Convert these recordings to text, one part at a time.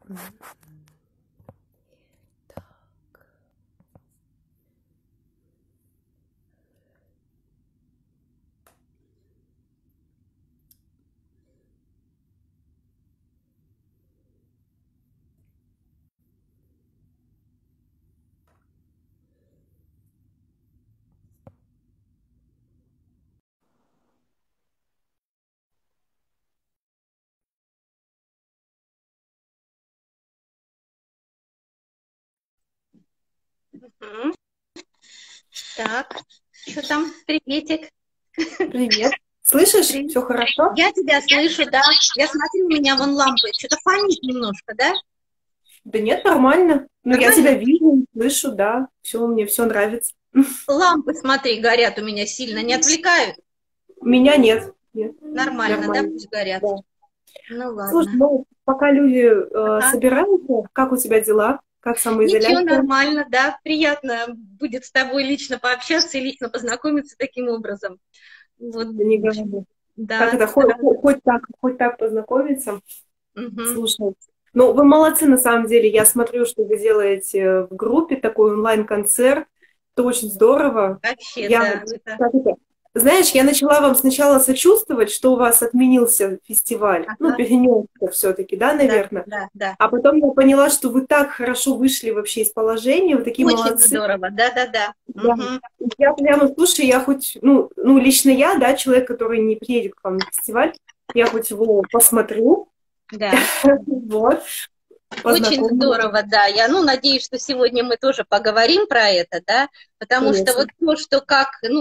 Так, что там? Приветик. Привет. Слышишь? Привет. Все хорошо? Я тебя слышу, да. Я смотрю, у меня вон лампы. Что-то фонит немножко, да? Да нет, нормально. Ну, я Нормально? тебя вижу, слышу, да. Все, мне все нравится. Лампы, смотри, горят у меня сильно. Не отвлекают? Меня нет. Нет, Нормально, да? нормально. Пусть горят. Да. Ну Слушай, ладно. ну, пока люди Ага. собираются, как у тебя дела? Как Ничего, самоизоляция? нормально, да. Приятно будет с тобой лично пообщаться и лично познакомиться таким образом. Вот, Да не в общем, говори. Как да. это, хоть так познакомиться? Угу. Слушай, ну, вы молодцы, на самом деле. Я смотрю, что вы делаете в группе такой онлайн-концерт. Это очень здорово. Вообще, Я, да. как это, знаешь, я начала вам сначала сочувствовать, что у вас отменился фестиваль. Ну, Ага. перенесся все-таки, да, Да, наверное. да, да. А потом я поняла, что вы так хорошо вышли вообще из положения, вы такие Очень молодцы. здорово, да-да-да. Да. Угу. Я прямо, слушай, я хоть, ну, лично я, да, человек, который не приедет к вам на фестиваль, я хоть его посмотрю, Да. вот, Очень познакомлюсь. здорово, да. Я, надеюсь, что сегодня мы тоже поговорим про это, да, потому что Конечно. вот то, что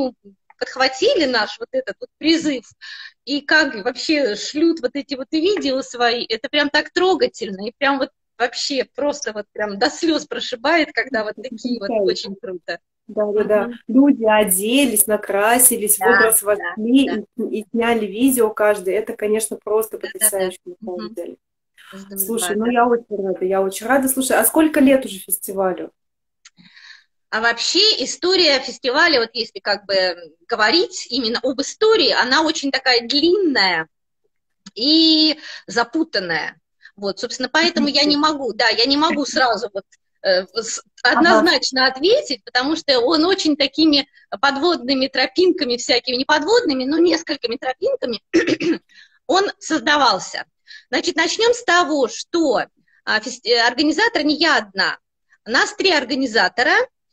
подхватили наш вот этот вот призыв, и как вообще шлют вот эти вот видео свои, это прям так трогательно, и прям вот вообще просто вот прям до слез прошибает, когда вот такие вот очень круто. Да. Мгм. Люди оделись, накрасились, в Да, образ да, вошли и сняли видео каждый. Это, конечно, просто да. потрясающе, на самом Мгм. деле. Слушай, Здорово, ну да. я очень рада, я очень рада. Слушай, а сколько лет уже фестивалю? А вообще история фестиваля, вот если как бы говорить именно об истории, она очень такая длинная и запутанная. Вот, собственно, поэтому я не могу сразу вот Ага. однозначно ответить, потому что он очень такими подводными тропинками всякими, не подводными, но несколькими тропинками он создавался. Значит, начнем с того, что организатор не я одна. Нас 3 организатора: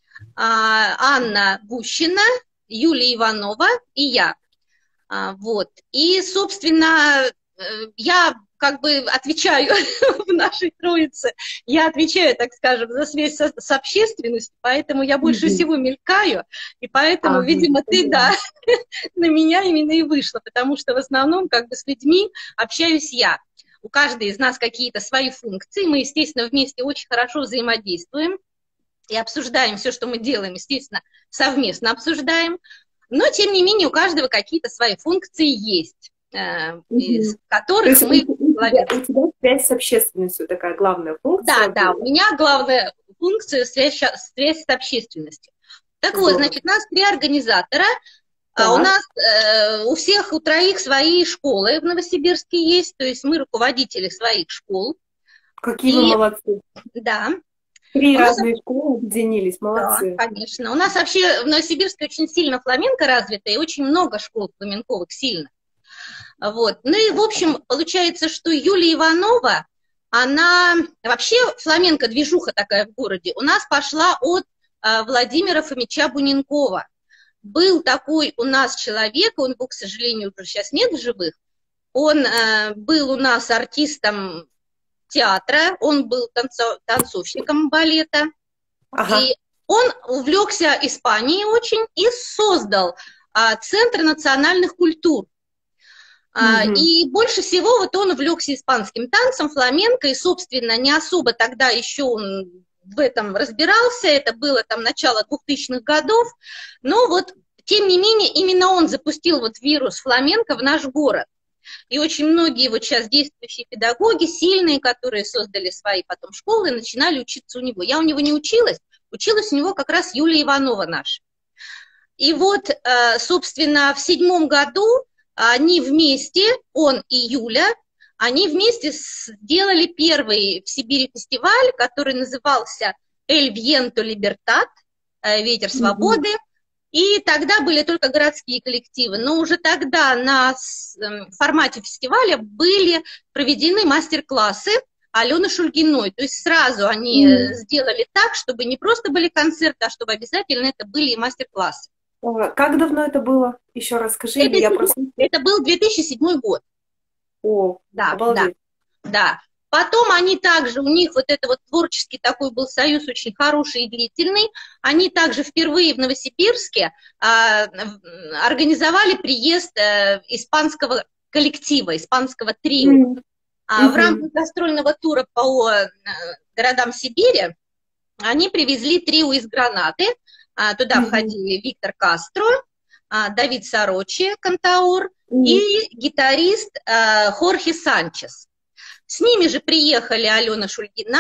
Анна Гущина, Юлия Иванова и я. Вот. И, собственно, я как бы отвечаю в нашей троице, я отвечаю, так скажем, за связь с общественностью, поэтому я больше всего мелькаю, и поэтому, видимо, ты, да, на меня именно и вышла, потому что в основном как бы с людьми общаюсь я. У каждой из нас какие-то свои функции, мы, естественно, вместе очень хорошо взаимодействуем и обсуждаем все, что мы делаем, естественно, совместно обсуждаем. Но, тем не менее, у каждого какие-то свои функции есть, из которых мы... У тебя связь с общественностью такая главная функция? Да, у меня главная функция связь с общественностью. Так вот, значит, нас 3 организатора. У нас у всех, у 3 свои школы в Новосибирске есть, то есть мы руководители своих школ. Какие вы молодцы. Да. 3 разные школы объединились, молодцы. Да, конечно. У нас вообще в Новосибирске очень сильно фламенко развито, и очень много школ фламенковых сильно. Вот. Ну и, в общем, получается, что Юлия Иванова, она... Вообще фламенко-движуха такая в городе у нас пошла от Владимира Фомича Буненкова. Был такой у нас человек, он был, к сожалению, уже сейчас нет в живых, он был у нас артистом театра, он был танцовщиком балета, и он увлекся Испанией очень и создал Центр национальных культур. И больше всего вот он увлекся испанским танцем, фламенко, и, собственно, не особо тогда еще он в этом разбирался, это было там начало 2000-х годов, но вот, тем не менее, именно он запустил вот вирус фламенко в наш город. И очень многие вот сейчас действующие педагоги, сильные, которые создали свои потом школы, начинали учиться у него. Я у него не училась, училась у него как раз Юлия Иванова наша. И вот, собственно, в 2007 году они вместе, он и Юля, они вместе сделали первый в Сибири фестиваль, который назывался «El Viento Libertad», «Ветер свободы». И тогда были только городские коллективы, но уже тогда на формате фестиваля были проведены мастер-классы Алены Шульгиной. То есть сразу они сделали так, чтобы не просто были концерты, а чтобы обязательно это были и мастер-классы. Как давно это было? Еще раз скажи. Это был 2007 год. О, да, обалдеть. Да. Потом они также, у них вот это вот творческий такой был союз очень хороший и длительный, они также впервые в Новосибирске организовали приезд испанского коллектива, испанского трио. В рамках гастрольного тура по городам Сибири они привезли трио из Гранады, туда входили Виктор Кастро, Давид Сорочи, кантаур, и гитарист Хорхе Санчес. С ними же приехали Алена Шульгина,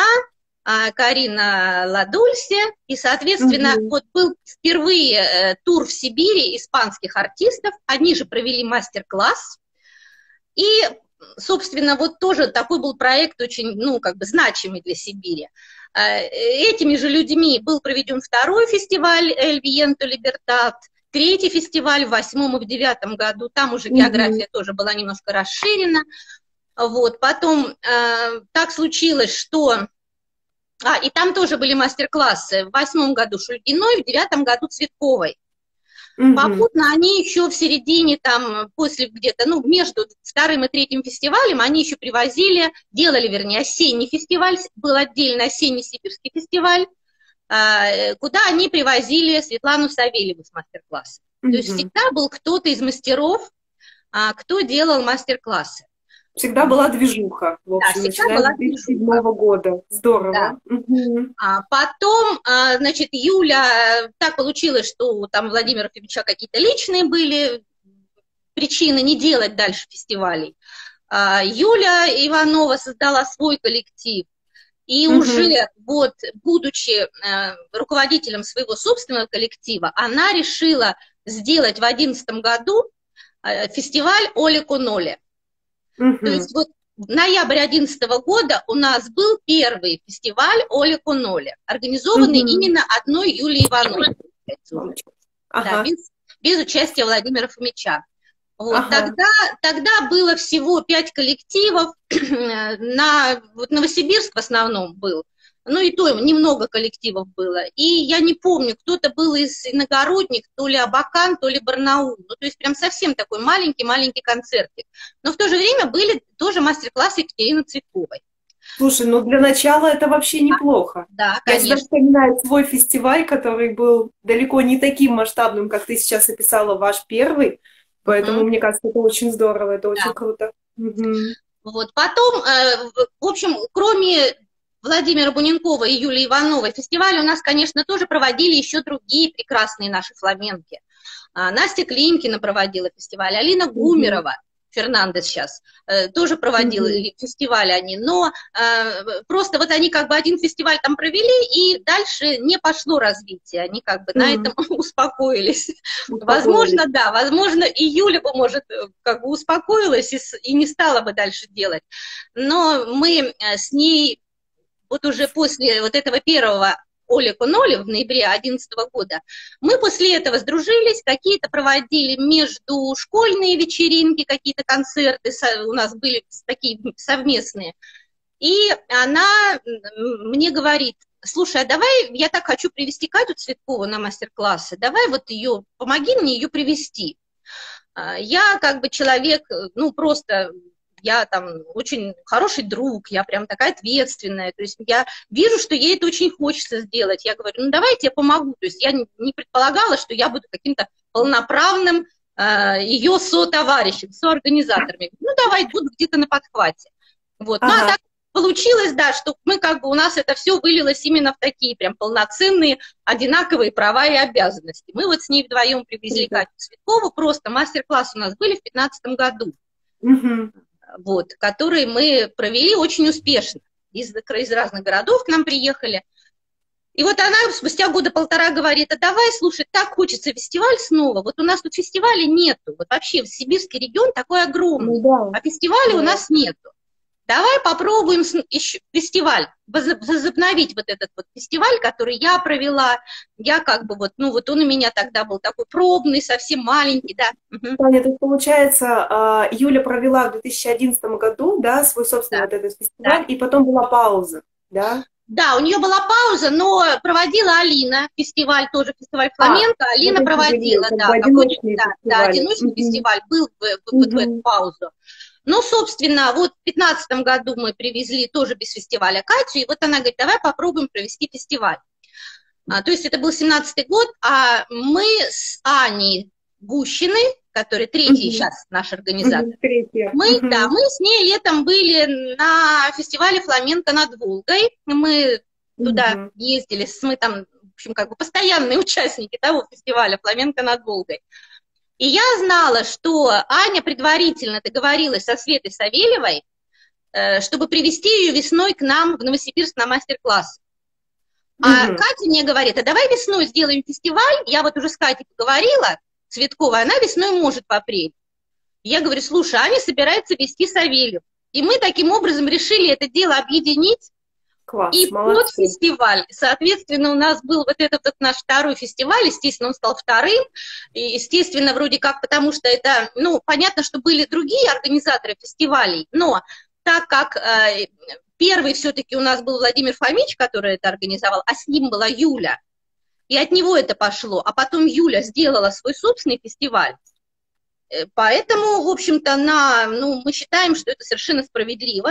Карина Ладульси, и, соответственно, вот был впервые тур в Сибири испанских артистов, они же провели мастер-класс, и, собственно, вот тоже такой был проект очень, ну, как бы значимый для Сибири. Этими же людьми был проведен второй фестиваль «El Viento Libertad», третий фестиваль в 2008 и в 2009 году, там уже география тоже была немножко расширена. Вот, потом так случилось, что... и там тоже были мастер-классы. В 2008 году Шульгиной, в 2009 году Цветковой. Попутно они еще в середине, там, после где-то, ну, между вторым и третьим фестивалем, они еще привозили, делали, вернее, осенний фестиваль, был отдельно осенний сибирский фестиваль, куда они привозили Светлану Савельеву с мастер-классом. То есть всегда был кто-то из мастеров, кто делал мастер-классы. Всегда была движуха, в общем, да, всегда была 2007 года. Здорово. Да. Потом, значит, Юля, так получилось, что там у Владимира Ефимовича какие-то личные были причины не делать дальше фестивалей. Юля Иванова создала свой коллектив, и уже вот, будучи руководителем своего собственного коллектива, она решила сделать в 2011 году фестиваль «Оле кон Оле». То есть вот ноябрь 2011 года у нас был первый фестиваль «Оле кон Оле», организованный именно одной Юлией Ивановой. Да, без участия Владимира Фомича. Вот, тогда было всего 5 коллективов, вот Новосибирск в основном был, ну и то немного коллективов было. И я не помню, кто-то был из иногородних, то ли Абакан, то ли Барнаул. Ну, то есть прям совсем такой маленький-маленький концертик. Но в то же время были тоже мастер-классы Екатерины Цветковой. Слушай, ну для начала это вообще неплохо. Да, конечно. Я всегда вспоминаю свой фестиваль, который был далеко не таким масштабным, как ты сейчас описала, ваш первый. Поэтому, мне кажется, это очень здорово, это очень круто. Вот, потом, в общем, кроме Владимира Буненкова и Юлии Ивановой, фестиваль у нас, конечно, тоже проводили еще другие прекрасные наши фламенки. Настя Клинкина проводила фестиваль, Алина Гумерова, Фернандес сейчас, тоже проводила фестиваль они, но просто вот они как бы один фестиваль там провели, и дальше не пошло развитие, они как бы на этом успокоились. Возможно, да, возможно, и Юля бы, может, как бы успокоилась и не стала бы дальше делать, но мы с ней вот уже после вот этого первого «Оле кон Оле» в ноябре 2011 года, мы после этого сдружились, какие-то проводили междушкольные вечеринки, какие-то концерты у нас были такие совместные. И она мне говорит: слушай, а давай, я так хочу привести Катю Цветкову на мастер-классы, давай вот ее, помоги мне ее привести. Я как бы человек, ну просто... Я там очень хороший друг, я прям такая ответственная, то есть я вижу, что ей это очень хочется сделать. Я говорю, ну давайте я помогу. То есть я не предполагала, что я буду каким-то полноправным ее сотоварищем, соорганизатором. Ну давай, буду где-то на подхвате. Вот. Ну а так получилось, да, что мы как бы, у нас это все вылилось именно в такие прям полноценные, одинаковые права и обязанности. Мы вот с ней вдвоем привезли Катю Цветкову, просто мастер-классы у нас были в 2015 году. Вот, которые мы провели очень успешно. Из разных городов к нам приехали. И вот она спустя года полтора говорит: а давай, слушай, так хочется фестиваль снова. Вот у нас тут фестиваля нету. Вот вообще сибирский регион такой огромный, а фестиваля у нас нету. давай попробуем еще фестиваль, возобновить вот этот вот фестиваль, который я провела. Я как бы вот, ну вот он у меня тогда был такой пробный, совсем маленький, да. Таня, то есть, получается, Юля провела в 2011 году, да, свой собственный Да, вот этот да. фестиваль, и потом была пауза, да? Да, у нее была пауза, но проводила Алина фестиваль, тоже фестиваль фламенко. Вот Алина эти были проводила, как да, бы какой-то, одиночные да, фестивали. одиночный фестиваль был вот в эту паузу. Ну, собственно, вот в 2015 году мы привезли тоже без фестиваля Катю, и вот она говорит, давай попробуем провести фестиваль. То есть это был 17-й год, а мы с Аней Гущиной, который третий сейчас наш организатор, да, мы с ней летом были на фестивале фламенко над Волгой. Мы туда ездили, мы там, в общем, как бы постоянные участники того фестиваля фламенко над Волгой. И я знала, что Аня предварительно договорилась со Светой Савельевой, чтобы привести ее весной к нам в Новосибирск на мастер-класс. А Катя мне говорит, а давай весной сделаем фестиваль. Я вот уже с Катей поговорила, Цветковой, она весной может в апреле. Я говорю, слушай, Аня собирается вести Савельев. И мы таким образом решили это дело объединить. Класс, и под фестиваль, соответственно, у нас был вот этот вот наш второй фестиваль, естественно, он стал вторым, и, естественно, вроде как, потому что это, ну, понятно, что были другие организаторы фестивалей, но так как первый все-таки у нас был Владимир Фомич, который это организовал, а с ним была Юля, и от него это пошло, а потом Юля сделала свой собственный фестиваль, поэтому, в общем-то, ну, мы считаем, что это совершенно справедливо,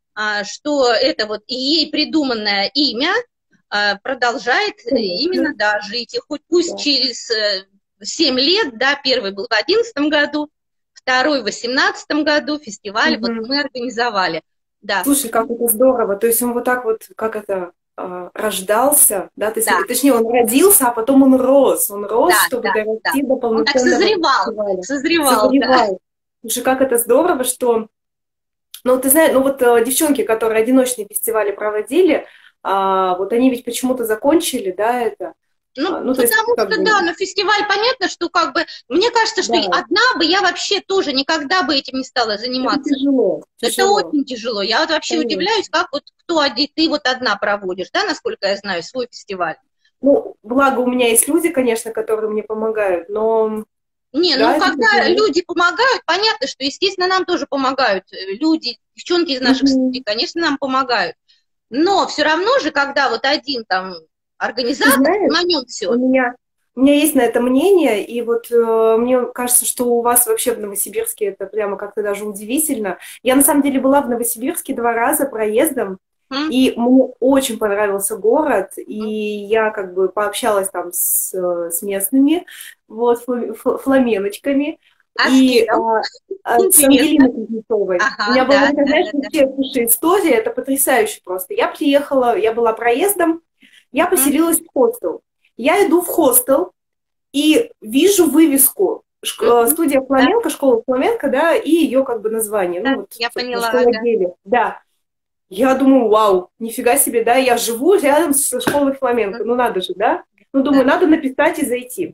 что это вот ей придуманное имя продолжает именно, да, жить. И хоть пусть через 7 лет, да, первый был в 2011 году, второй в 2018 году, фестиваль вот мы организовали. Да. Слушай, как это здорово. То есть он вот так вот, как это, рождался, да? То есть, точнее, он родился, а потом он рос, чтобы дорасти до полноценного. Он так созревал. Да. Слушай, как это здорово, что... Ну, ты знаешь, ну вот девчонки, которые одиночные фестивали проводили, вот они ведь почему-то закончили, да, это? Ну потому есть, что, да, но фестиваль, понятно, что как бы, мне кажется, что одна бы я вообще тоже никогда бы этим не стала заниматься. Это тяжело. Очень тяжело. Я вот вообще удивляюсь, как вот ты вот одна проводишь, да, насколько я знаю, свой фестиваль. Ну, благо у меня есть люди, конечно, которые мне помогают, но... Не, да, ну когда люди помогают, понятно, что, естественно, нам тоже помогают. Люди, девчонки из наших студий, конечно, нам помогают. Но все равно же, когда вот один там организатор, знаешь, на нем все. У меня есть на это мнение, и вот мне кажется, что у вас вообще в Новосибирске это прямо как-то даже удивительно. Я на самом деле была в Новосибирске 2 раза проездом, и мне очень понравился город, и я как бы пообщалась там с местными, вот, фламеночками, и с Ангелиной Кузнецовой. У меня была, знаешь, слушай, история, это потрясающе просто. Я приехала, я была проездом, я поселилась в хостел. Я иду в хостел и вижу вывеску студия фламенко, школа фламенко, да, и ее как бы название. Да, ну, вот, я поняла. Да. Я думаю, вау, нифига себе, да, я живу рядом с школой фламенко, ну надо же, да? Ну, думаю, надо написать и зайти.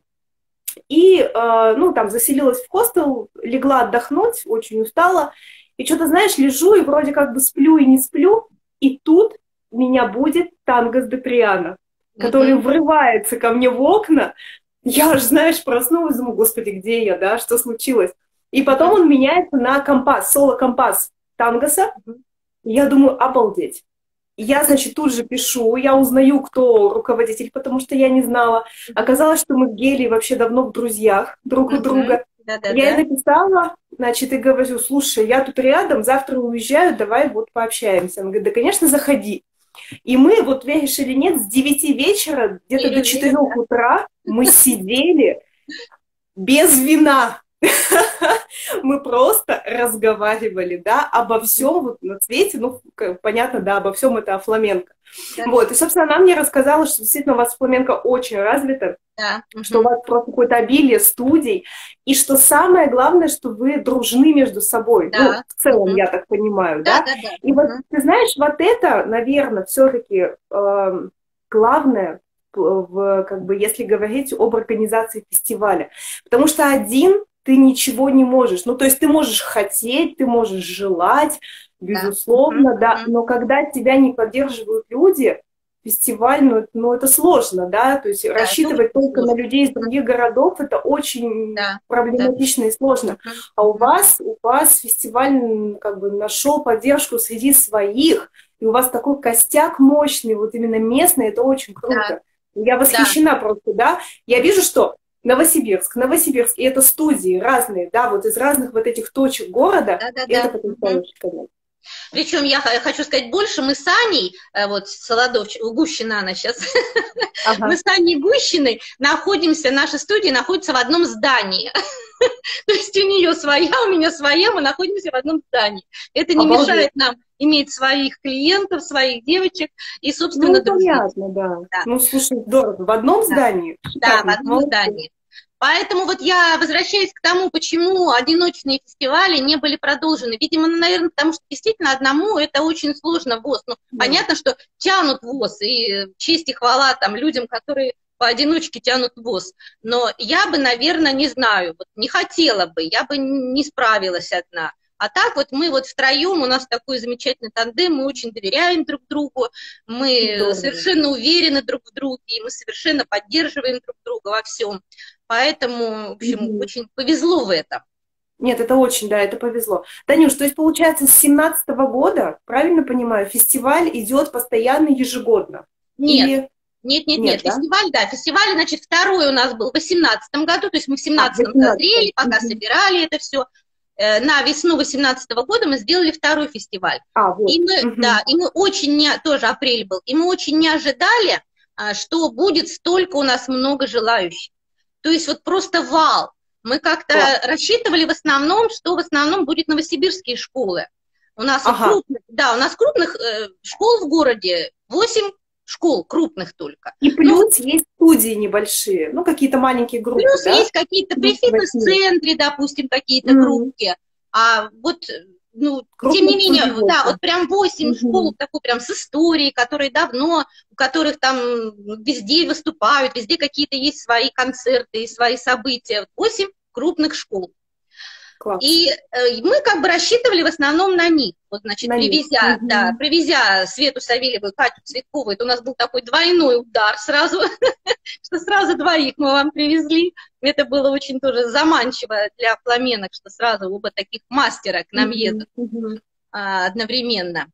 И, ну, там, заселилась в хостел, легла отдохнуть, очень устала, и что-то, знаешь, лежу и вроде как бы сплю и не сплю, и тут меня будет Тангос де Триана, который врывается ко мне в окна. Я аж, знаешь, проснулась, думаю, господи, где я, да, что случилось? И потом он меняется на компас, соло-компас Тангоса. Я думаю, обалдеть. Я, значит, тут же пишу, я узнаю, кто руководитель, потому что я не знала. Оказалось, что мы с Гелей вообще давно в друзьях друг у друга. Я ей написала, значит, и говорю, слушай, я тут рядом, завтра уезжаю, давай вот пообщаемся. Она говорит, да, конечно, заходи. И мы, вот веришь или нет, с 9 вечера, где-то до 4 утра мы сидели без вина. Мы просто разговаривали, да, обо всем вот на свете, ну, понятно, да, обо всем это о фламенко. Вот, и, собственно, она мне рассказала, что действительно у вас фламенко очень развито, что у вас просто какое-то обилие студий, и что самое главное, что вы дружны между собой, ну, в целом, я так понимаю, да? И вот, ты знаешь, вот это, наверное, все-таки главное, как бы, если говорить об организации фестиваля, потому что один ты ничего не можешь. Ну, то есть ты можешь хотеть, ты можешь желать, безусловно, да, но когда тебя не поддерживают люди, фестиваль, ну это сложно, да, то есть рассчитывать только на людей из других городов, это очень проблематично и сложно. А у вас фестиваль как бы нашел поддержку среди своих, и у вас такой костяк мощный, вот именно местный, это очень круто. Я восхищена просто, да. Я вижу, что Новосибирск, и это студии разные, да, вот из разных вот этих точек города, это потрясающе, конечно. Причем я хочу сказать больше, мы с Аней, вот Гущина она сейчас, мы с Аней Гущиной находимся, наша студия находится в одном здании. То есть у нее своя, у меня своя, мы находимся в одном здании. Это не мешает нам иметь своих клиентов, своих девочек и, собственно, друзей. Понятно, да. Ну, слушай, здорово. В одном здании? Да, в одном здании. Поэтому вот я возвращаюсь к тому, почему одиночные фестивали не были продолжены. Видимо, наверное, потому что действительно одному это очень сложно ВОС. Ну, понятно, что тянут ВОС, и честь и хвала там людям, которые поодиночке тянут ВОС. Но я бы, наверное, не знаю, вот не хотела бы, я бы не справилась одна. А так вот мы вот втроем, у нас такой замечательный тандем, мы очень доверяем друг другу, мы совершенно уверены друг в друге, и мы совершенно поддерживаем друг друга во всем. Поэтому, в общем, очень повезло в этом. Нет, это очень, да, это повезло. Танюш, то есть, получается, с 17-го года, правильно понимаю, фестиваль идет постоянно, ежегодно? Нет. Нет, фестиваль, значит, второй у нас был в 18-м году, то есть мы в 17-м созрели, пока собирали это все. На весну 18-го года мы сделали второй фестиваль. И мы очень, тоже апрель был, и мы очень не ожидали, что будет столько у нас много желающих. То есть вот просто вал. Мы как-то рассчитывали в основном, что в основном будет новосибирские школы. У нас крупных школ в городе 8 школ, крупных только. И плюс есть студии небольшие, ну, какие-то маленькие группы, плюс есть какие-то при фитнес-центре, допустим, какие-то группки. А вот, ну, тем не менее, вот прям 8 школ, такой прям с историей, которые давно, у которых там везде выступают, везде какие-то есть свои концерты и свои события. 8 крупных школ. Класс. И мы как бы рассчитывали в основном на них. Вот, значит, привезя Свету Савельеву и Катю Цветкову, это у нас был такой двойной удар сразу, что сразу двоих мы вам привезли. Это было очень тоже заманчиво для фламенок, что сразу оба таких мастера к нам едут одновременно.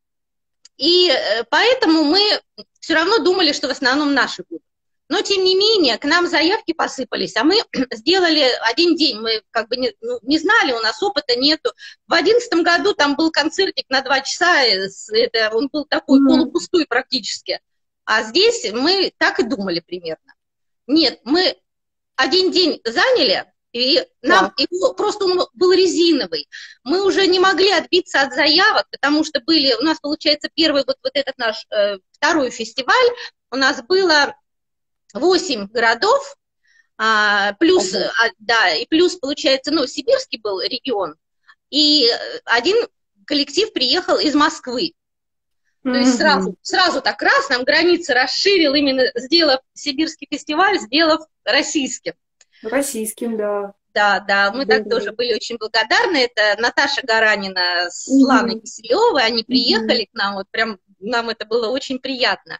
И поэтому мы все равно думали, что в основном наши будут. Но, тем не менее, к нам заявки посыпались, а мы сделали один день, мы как бы не знали, у нас опыта нету. В 2011 году там был концертик на 2 часа, он был такой полупустой практически. А здесь мы так и думали примерно. Нет, мы один день заняли, и нам просто он был резиновый. Мы уже не могли отбиться от заявок, потому что у нас, получается, первый вот этот наш второй фестиваль, у нас было 8 городов, плюс, плюс, получается, Сибирский был регион, и один коллектив приехал из Москвы. То есть сразу так раз нам границы расширил, именно сделав сибирский фестиваль, сделав российским. Российским, да. Да, мы так тоже были очень благодарны. Это Наташа Гаранина с Ланой Киселевой, они приехали к нам, вот прям нам это было очень приятно.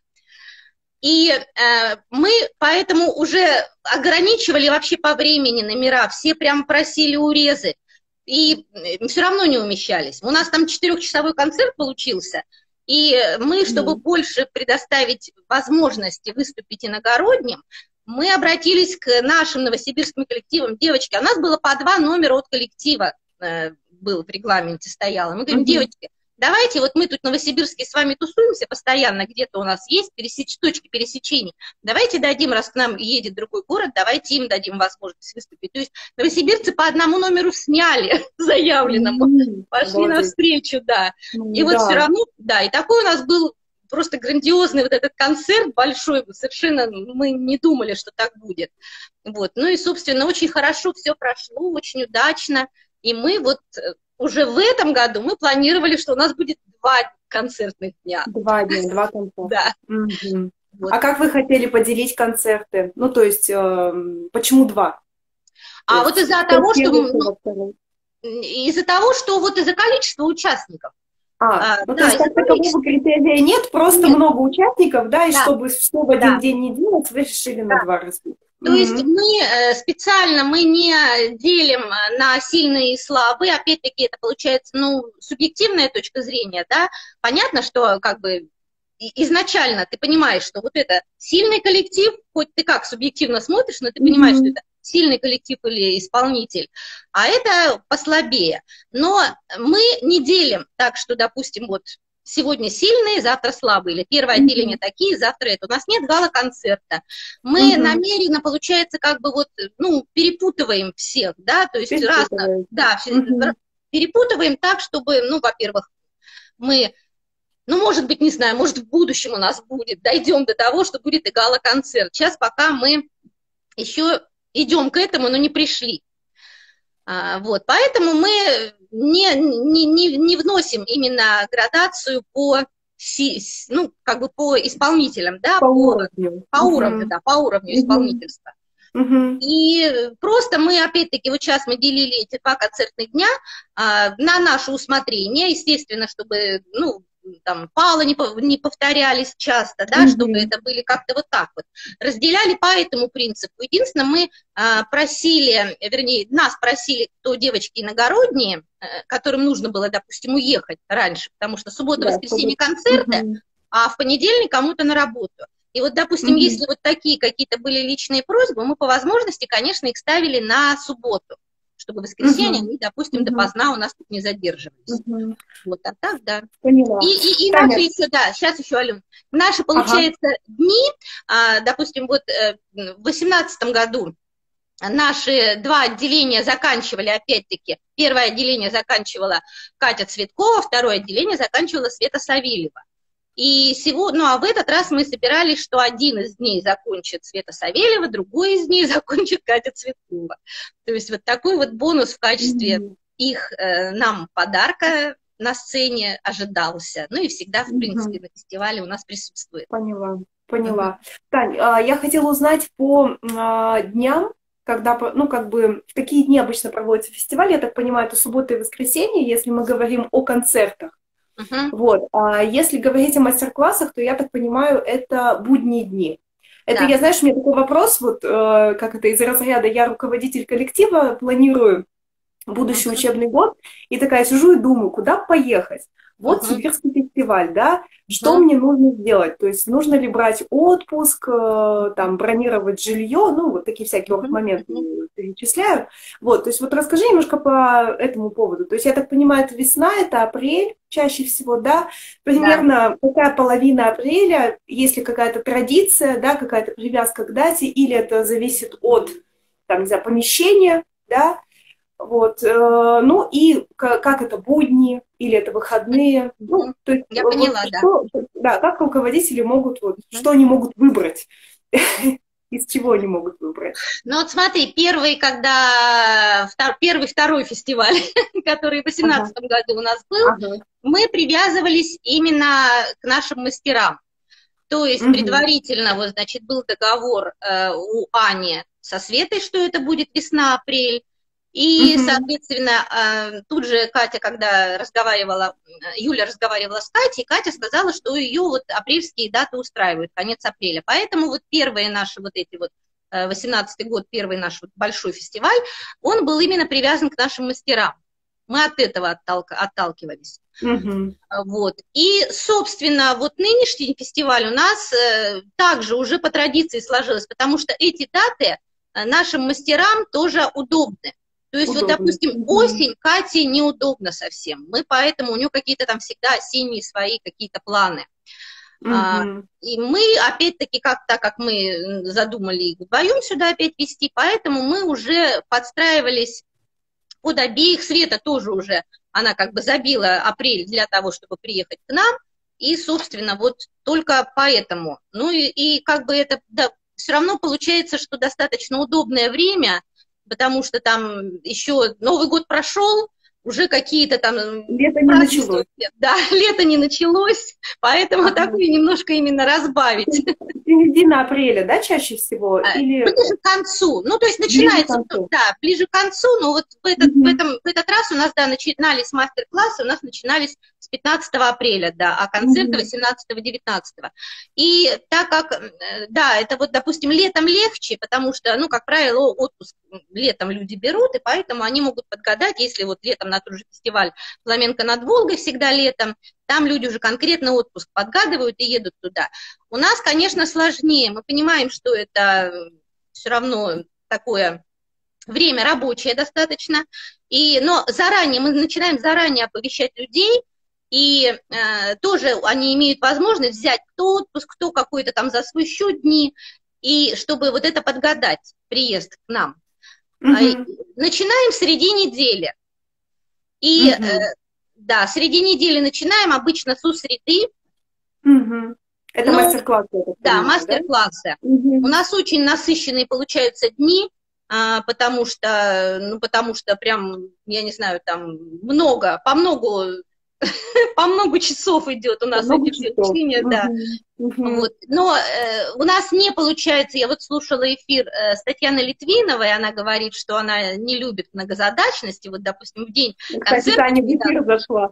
И мы поэтому уже ограничивали вообще по времени номера, все прям просили урезать, и все равно не умещались. У нас там 4-часовой концерт получился, и мы, чтобы больше предоставить возможности выступить иногородним, мы обратились к нашим новосибирским коллективам. Девочки, у нас было по 2 номера от коллектива, был в регламенте стояло. Мы говорим, девочки, давайте, вот мы тут в Новосибирске с вами тусуемся постоянно, где-то у нас есть точки пересечения. Давайте дадим, раз к нам едет другой город, давайте им дадим возможность выступить. То есть новосибирцы по 1 номеру сняли заявленному, пошли навстречу, да. И вот все равно, и такой у нас был просто грандиозный вот этот концерт большой, совершенно мы не думали, что так будет. Вот. Ну и, собственно, очень хорошо все прошло, очень удачно. И мы вот уже в этом году мы планировали, что у нас будет 2 концертных дня. 2 дня, 2 концерта. Да. Вот. А как вы хотели поделить концерты? Ну, то есть, почему 2? Вот из-за того, что вот из-за количества участников. Ну, то да, есть как такового критерия нет, просто нет. много участников, да, и Да, чтобы все в один день не делать, вы решили на да. 2 разбить. То есть мы специально мы не делим на сильные и слабые, опять-таки это получается, ну, субъективная точка зрения, да, понятно, что как бы изначально ты понимаешь, что вот это сильный коллектив, хоть ты как субъективно смотришь, но ты понимаешь, что это сильный коллектив или исполнитель, а это послабее. Но мы не делим так, что, допустим, вот сегодня сильные, завтра слабые, или первое отделение такие, завтра это. У нас нет гала-концерта. Мы намеренно, получается, как бы вот, ну, перепутываем всех, да, то есть разно, да, перепутываем так, чтобы, ну, во-первых, мы, ну, может быть, не знаю, может, в будущем у нас будет, дойдем до того, что будет и гала-концерт. Сейчас пока мы еще идем к этому, но не пришли. Вот, поэтому мы не вносим именно градацию по, ну, как бы по исполнителям, да, по уровню, да, по уровню исполнительства. И просто мы, опять-таки, вот сейчас мы делили эти 2 концертных дня на наше усмотрение, естественно, чтобы, ну, там, палы не повторялись часто, да, чтобы это были как-то вот так вот. Разделяли по этому принципу. Единственное, мы просили, вернее, нас просили, кто девочки иногородние, которым нужно было, допустим, уехать раньше, потому что суббота, воскресенье концерты, а в понедельник кому-то на работу. И вот, допустим, если вот такие какие-то были личные просьбы, мы по возможности, конечно, их ставили на субботу, чтобы в воскресенье они, допустим, допоздна у нас тут не задерживались. Вот, а так, да. Поняла. И наши еще, да, сейчас еще, Ален, наши, получается, дни, допустим, вот в 2018 году наши 2 отделения заканчивали, опять-таки, первое отделение заканчивала Катя Цветкова, второе отделение заканчивала Света Савельева. И ну, а в этот раз мы собирались, что один из дней закончит Света Савельева, другой из дней закончит Катя Цветкова. То есть вот такой вот бонус в качестве их нам подарка на сцене ожидался. Ну и всегда, в принципе, на фестивале у нас присутствует. Поняла. Тань, я хотела узнать по дням, когда, ну, как бы, в какие дни обычно проводятся фестивали, я так понимаю, это суббота и воскресенье, если мы говорим о концертах. Вот. А если говорить о мастер-классах, то, я так понимаю, это будние дни. Это, я, знаешь, у меня такой вопрос, вот, как это, из разряда «я руководитель коллектива, планирую будущий учебный год», и такая сижу и думаю, куда поехать. Вот Сибирский фестиваль, да, что мне нужно сделать? То есть нужно ли брать отпуск, там, бронировать жилье, ну, вот такие всякие моменты перечисляю. Вот, то есть вот расскажи немножко по этому поводу. То есть я так понимаю, это весна, это апрель чаще всего, да? Примерно какая половина апреля, есть ли какая-то традиция, да, какая-то привязка к дате, или это зависит от, там, не знаю, помещения, да? Вот, ну и как это, будни или это выходные? Ну, то есть, я поняла, да. Как руководители могут, вот, что они могут выбрать, из чего они могут выбрать? Ну вот смотри, второй фестиваль, который в 2018 году у нас был, мы привязывались именно к нашим мастерам. То есть предварительно, вот, значит, был договор у Ани со Светой, что это будет весна-апрель. И, соответственно, тут же Катя, когда Юля разговаривала с Катей, Катя сказала, что ее вот апрельские даты устраивают, конец апреля. Поэтому вот первые наши вот эти вот, 18-й год, первый наш вот большой фестиваль, он был именно привязан к нашим мастерам. Мы от этого отталкивались. Вот. И, собственно, вот нынешний фестиваль у нас также уже по традиции сложилось, потому что эти даты нашим мастерам тоже удобны. То есть, вот, допустим, осень Кате неудобно совсем. Мы поэтому, у нее какие-то там всегда осенние свои какие-то планы. И мы, опять-таки, так как мы задумали их вдвоем сюда опять вести, поэтому мы уже подстраивались под обеих. Света тоже уже, она как бы забила апрель для того, чтобы приехать к нам. И, собственно, вот только поэтому. Ну и как бы это, да, все равно получается, что достаточно удобное время, потому что там еще Новый год прошел, уже какие-то там... Лето не началось. Да, лето не началось, поэтому такое немножко именно разбавить. Середина апреля, да, чаще всего? Или... Ближе к концу. Ну, то есть начинается, да, ближе к концу, но вот в этот раз у нас, да, начинались мастер-классы, у нас начинались с 15 апреля, да, а концерты 18-19. И так как, да, это вот, допустим, летом легче, потому что, ну, как правило, отпуск летом люди берут, и поэтому они могут подгадать, если вот летом на тот же фестиваль «Фламенко над Волгой» всегда летом, там люди уже конкретно отпуск подгадывают и едут туда. У нас, конечно, сложнее, мы понимаем, что это все равно такое время рабочее достаточно, но заранее, мы начинаем заранее оповещать людей, и тоже они имеют возможность взять кто отпуск, кто какой-то там за свой счет дни, и чтобы вот это подгадать, приезд к нам. Начинаем среди недели. И да, среди недели начинаем, обычно с среды. Это мастер-классы. Да, мастер-классы. У нас очень насыщенные получаются дни, потому что прям, я не знаю, там по много часов идет у нас эти обучения, да. Вот. Но у нас не получается, я вот слушала эфир с Татьяной Литвиновой, она говорит, что она не любит многозадачности, вот, допустим, в день концертов... Таня в эфир зашла.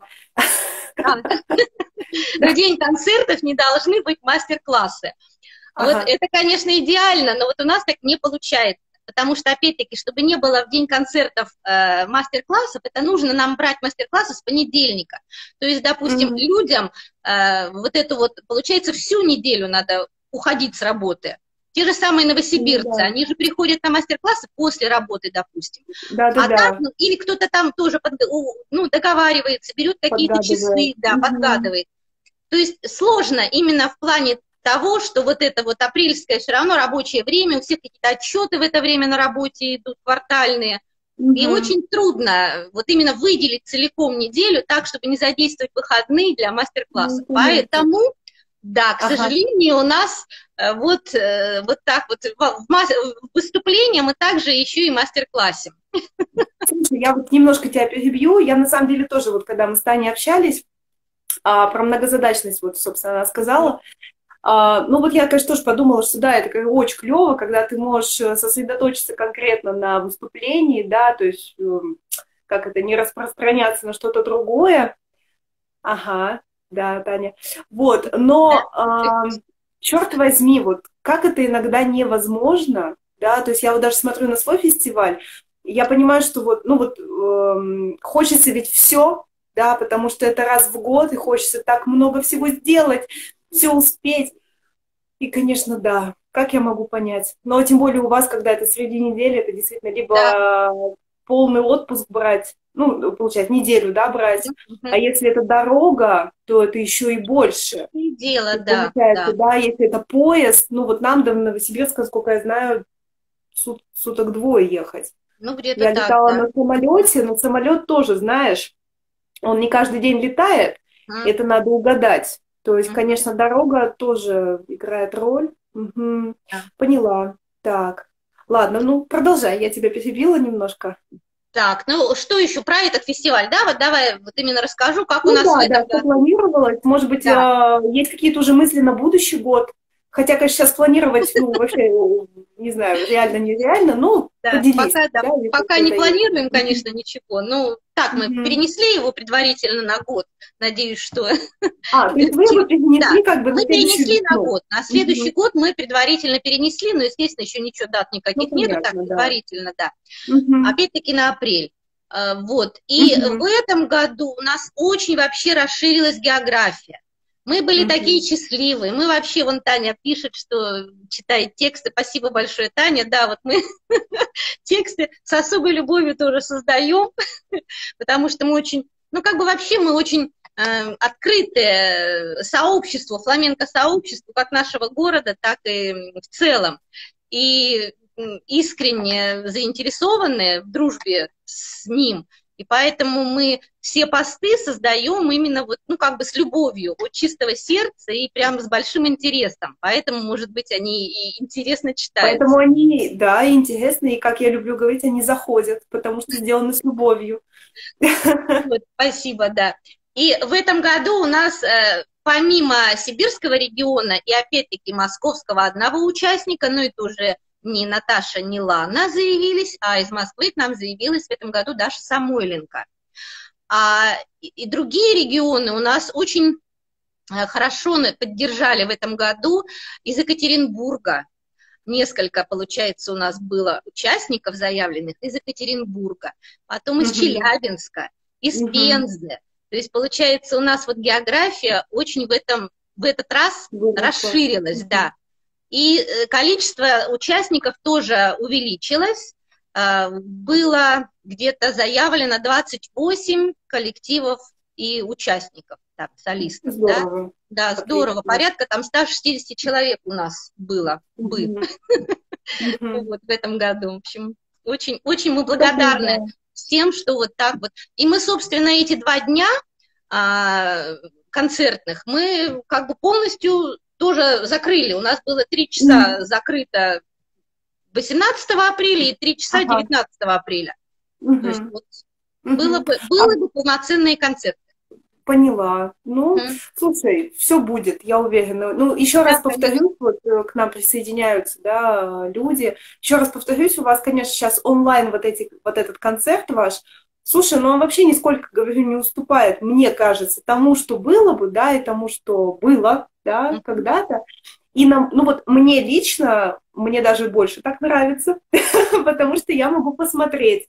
В день концертов не должны быть мастер-классы. Вот это, конечно, идеально, но вот у нас так не получается. Потому что, опять-таки, чтобы не было в день концертов мастер-классов, это нужно нам брать мастер-классы с понедельника. То есть, допустим, людям вот это вот, получается, всю неделю надо уходить с работы. Те же самые новосибирцы, они же приходят на мастер-классы после работы, допустим. Там, или кто-то там тоже договаривается, берет какие-то часы, подгадывает. То есть сложно именно в плане того, что вот это вот апрельское все равно рабочее время, у всех какие-то отчеты в это время на работе идут, квартальные, и очень трудно вот именно выделить целиком неделю так, чтобы не задействовать выходные для мастер-классов. Поэтому, да, к сожалению, у нас вот так вот в выступлении мы также еще и мастер-классим. Слушай, я вот немножко тебя перебью, я на самом деле тоже, вот когда мы с Таней общались, про многозадачность, вот, собственно, она сказала. Ну вот я, конечно, тоже подумала, что да, это очень клево, когда ты можешь сосредоточиться конкретно на выступлении, да, то есть как это, не распространяться на что-то другое. Ага, да, Таня. Вот, но, черт возьми, вот как это иногда невозможно, да, то есть я вот даже смотрю на свой фестиваль, я понимаю, что вот, ну вот, хочется ведь все, да, потому что это раз в год, и хочется так много всего сделать, все успеть. И, конечно, да, как я могу понять? Но тем более у вас, когда это среди недели, это действительно либо полный отпуск брать, ну, получается, неделю, да, брать, а если это дорога, то это еще и больше. И дело, получается, да, если это поезд, ну, вот нам до Новосибирска, сколько я знаю, суток двое ехать. Ну, где-то я летала на самолете, но самолет тоже, знаешь, он не каждый день летает, это надо угадать. То есть, конечно, дорога тоже играет роль. Поняла. Так. Ладно, ну, продолжай, я тебя перебила немножко. Так, ну, что еще про этот фестиваль, да? Вот давай вот именно расскажу, как у нас в этом году. Планировалось. Может быть, есть какие-то уже мысли на будущий год. Хотя, конечно, сейчас планировать, ну, вообще, не знаю, реально, нереально, ну, поделись. Пока не планируем, конечно, ничего. Ну, так, мы перенесли его предварительно на год. Надеюсь, что... Вы его перенесли как бы на перенесли на год. На следующий год мы предварительно перенесли, но, естественно, еще ничего дат никаких нету, так, предварительно, да. Опять-таки на апрель. Вот. И в этом году у нас очень вообще расширилась география. Мы были такие счастливые, мы вообще, вон Таня пишет, что читает тексты, спасибо большое, Таня, да, вот мы тексты с особой любовью тоже создаем, потому что мы очень, ну как бы вообще мы очень открытое сообщество, фламенко-сообщество, как нашего города, так и в целом, и искренне заинтересованы в дружбе с ним. И поэтому мы все посты создаем именно вот, ну, как бы с любовью, от чистого сердца и прям с большим интересом. Поэтому, может быть, они и интересно читаются. Поэтому они, да, интересны, и, как я люблю говорить, они заходят, потому что сделаны с любовью. Вот, спасибо, да. И в этом году у нас, помимо сибирского региона и, опять-таки, московского одного участника, ну, это уже... ни Наташа, ни Лана заявились, а из Москвы к нам заявилась в этом году Даша Самойленко. И другие регионы у нас очень хорошо поддержали в этом году. Из Екатеринбурга несколько, получается, у нас было участников заявленных из Екатеринбурга, потом из Челябинска, из Пензы. То есть, получается, у нас вот география очень в этот раз расширилась, да. И количество участников тоже увеличилось. Было где-то заявлено 28 коллективов и участников, так, солистов. Здорово. Да, здорово. Порядка там 160 человек у нас было вот в этом году. В общем, очень, очень мы благодарны всем, что вот так вот. И мы, собственно, эти 2 дня концертных мы как бы полностью тоже закрыли. У нас было 3 часа закрыто 18 апреля и 3 часа 19 апреля. То есть вот было бы полноценные концерты. Поняла. Ну, слушай, все будет, я уверена. Ну, еще раз повторюсь, вот к нам присоединяются, да, люди. Еще раз повторюсь, у вас, конечно, сейчас онлайн вот этот концерт ваш. Слушай, ну он вообще нисколько, говорю, не уступает, мне кажется, тому, что было бы, да, и тому, что было, да, когда-то. И нам, ну вот мне лично, мне даже больше так нравится, потому что я могу посмотреть.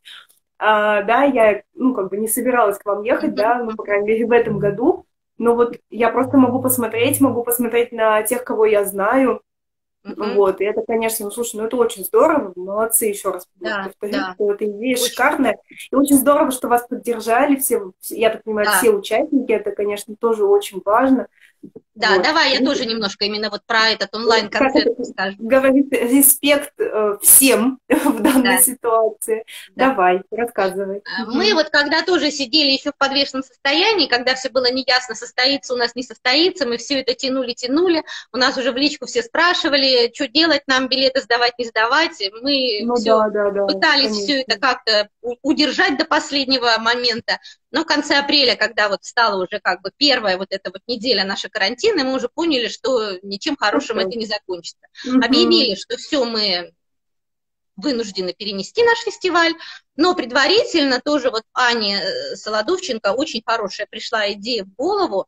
Да, я, ну, как бы не собиралась к вам ехать, да, ну, по крайней мере, в этом году, но вот я просто могу посмотреть на тех, кого я знаю, вот, и это, конечно, ну, слушай, ну, это очень здорово, молодцы, еще раз повторю, что эта идея шикарная, и очень здорово, что вас поддержали все, я так понимаю, все участники, это, конечно, тоже очень важно. Да, вот. Давай я тоже немножко именно вот про этот онлайн-концерт скажу. Говорит, респект всем в данной ситуации. Да. Давай, рассказывай. Мы вот когда тоже сидели еще в подвешенном состоянии, когда все было неясно, состоится у нас, не состоится, мы все это тянули, у нас уже в личку все спрашивали, что делать нам, билеты сдавать, не сдавать. Мы пытались все это как-то удержать до последнего момента. Но в конце апреля, когда вот стала уже как бы первая вот эта вот неделя нашей карантина, мы уже поняли, что ничем хорошим это не закончится. Объявили, что все, мы вынуждены перенести наш фестиваль, но предварительно тоже вот Ане Солодовченко очень хорошая пришла идея в голову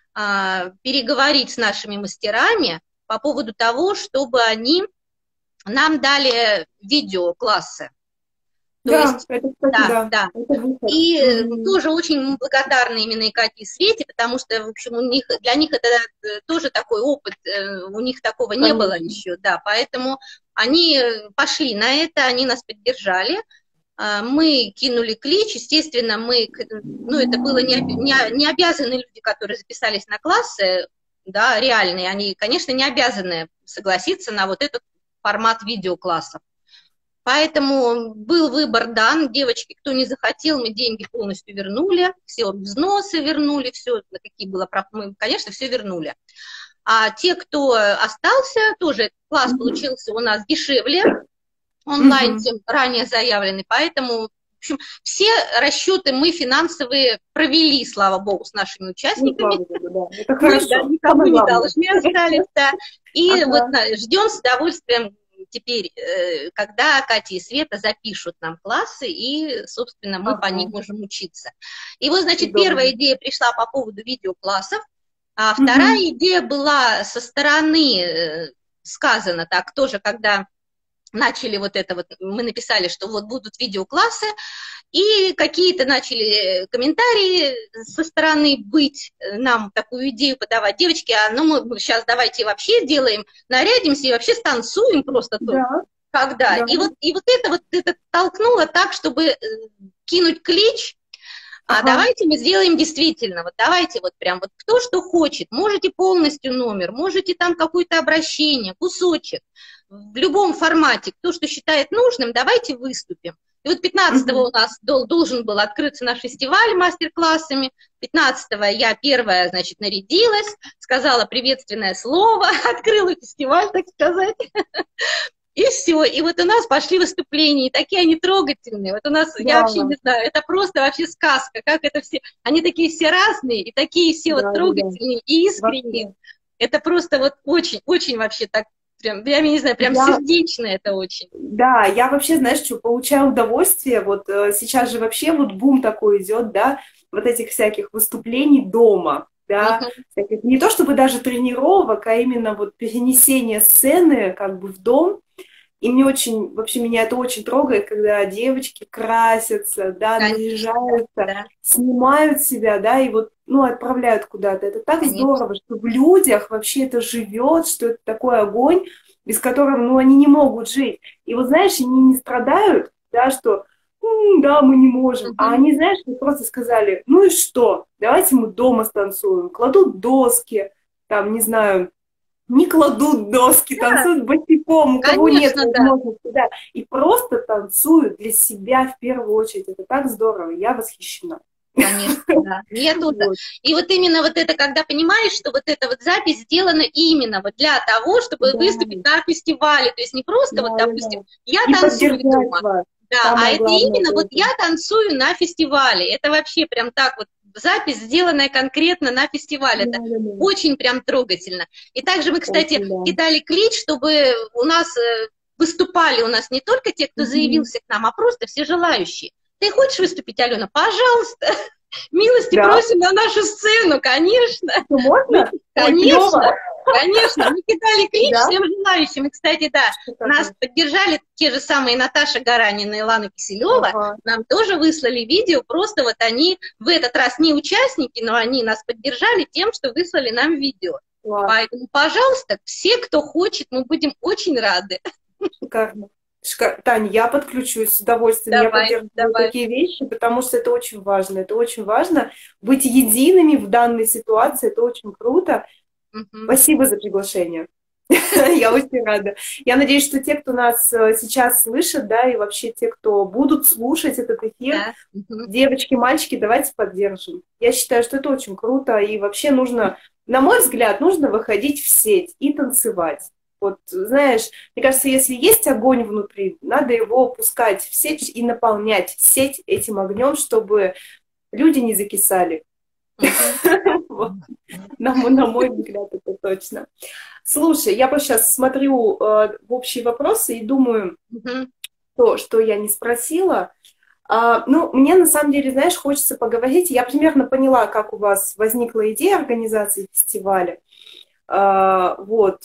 переговорить с нашими мастерами по поводу того, чтобы они нам дали видеоклассы. Это, кстати, да. И тоже очень благодарны именно Кате и Свете, потому что, в общем, для них это тоже такой опыт, у них такого не было еще, да, поэтому они пошли на это, они нас поддержали, мы кинули клич, естественно, это было не обязанные люди, которые записались на классы, да, реальные, они, конечно, не обязаны согласиться на вот этот формат видеоклассов. Поэтому был выбор дан, девочки, кто не захотел, мы деньги полностью вернули, все взносы вернули, все, какие было, мы, конечно, все вернули. А те, кто остался, тоже класс получился у нас дешевле, онлайн, чем ранее заявленный, поэтому, в общем, все расчеты мы финансовые провели, слава богу, с нашими участниками. Это хорошо. Никому не должны остались, да. И вот ждем с удовольствием теперь, когда Катя и Света запишут нам классы, и, собственно, мы по ним можем учиться. И вот, значит, первая идея пришла по поводу видеоклассов, а вторая идея была со стороны, сказано так, тоже, когда начали вот это вот, мы написали, что вот будут видеоклассы, и какие-то начали комментарии со стороны быть, нам такую идею подавать. Девочки, мы сейчас давайте вообще сделаем, нарядимся и вообще станцуем просто тут. Когда. И вот это толкнуло так, чтобы кинуть клич, давайте мы сделаем действительно, вот давайте вот прям вот кто что хочет, можете полностью номер, можете там какое-то обращение, кусочек, в любом формате, кто что считает нужным, давайте выступим. И вот 15-го у нас должен был открыться наш фестиваль мастер-классами. 15-го я первая, значит, нарядилась, сказала приветственное слово, открыла фестиваль, так сказать. И все. И вот у нас пошли выступления, и такие они трогательные. Вот у нас, я вообще не знаю, это просто вообще сказка, как это все. Они такие все разные, и такие все вот трогательные и искренние. Это просто вот очень вообще так. Прям, я не знаю, прям сердечно это очень. Да, я вообще, знаешь, что, получаю удовольствие, вот сейчас же вообще вот бум такой идет, да, вот этих всяких выступлений дома, да, всяких, не то чтобы даже тренировок, а именно вот перенесение сцены как бы в дом. И мне очень, вообще меня это очень трогает, когда девочки красятся, да, наряжаются, да. снимают себя, да, и вот, ну, отправляют куда-то. Это так здорово, что в людях вообще это живет, что это такой огонь, без которого, ну, они не могут жить. И вот, знаешь, они не страдают, да, что, да, мы не можем. А они, знаешь, просто сказали, ну и что, давайте мы дома станцуем. Кладут доски, там, не знаю, не кладут доски, танцуют босиком, у кого нет возможности, да, и просто танцуют для себя в первую очередь. Это так здорово, я восхищена. Конечно, да. Я тут. Вот. И вот именно вот это, когда понимаешь, что вот эта вот запись сделана именно вот для того, чтобы выступить на фестивале, то есть не просто вот, допустим, я танцую дома, а это именно вот я танцую на фестивале. Это вообще прям так вот запись, сделанная конкретно на фестивале. Это очень прям трогательно. И также мы, кстати, кидали клич, чтобы у нас выступали у нас не только те, кто заявился к нам, а просто все желающие. Ты хочешь выступить, Алена? Пожалуйста. Милости просим на нашу сцену, конечно. Можно? Конечно. Конечно, мы кидали клич всем желающим. И, кстати, да, нас поддержали те же самые Наташа Гаранина и Лана Киселева. Нам тоже выслали видео, просто вот они в этот раз не участники, но они нас поддержали тем, что выслали нам видео. Поэтому, пожалуйста, все, кто хочет, мы будем очень рады. Шикарно. Таня, я подключусь с удовольствием, я поддерживаю такие вещи, потому что это очень важно. Это очень важно быть едиными в данной ситуации, это очень круто. Спасибо за приглашение. Я очень рада. Я надеюсь, что те, кто нас сейчас слышит, да, и вообще те, кто будут слушать этот эфир, девочки, мальчики, давайте поддержим. Я считаю, что это очень круто, и вообще нужно, на мой взгляд, нужно выходить в сеть и танцевать. Вот, знаешь, мне кажется, если есть огонь внутри, надо его пускать в сеть и наполнять сеть этим огнем, чтобы люди не закисали. На мой взгляд, это точно. Слушай, я просто сейчас смотрю в общие вопросы и думаю, что я не спросила. Ну, мне на самом деле, знаешь, хочется поговорить. Я примерно поняла, как у вас возникла идея организации фестиваля. Вот.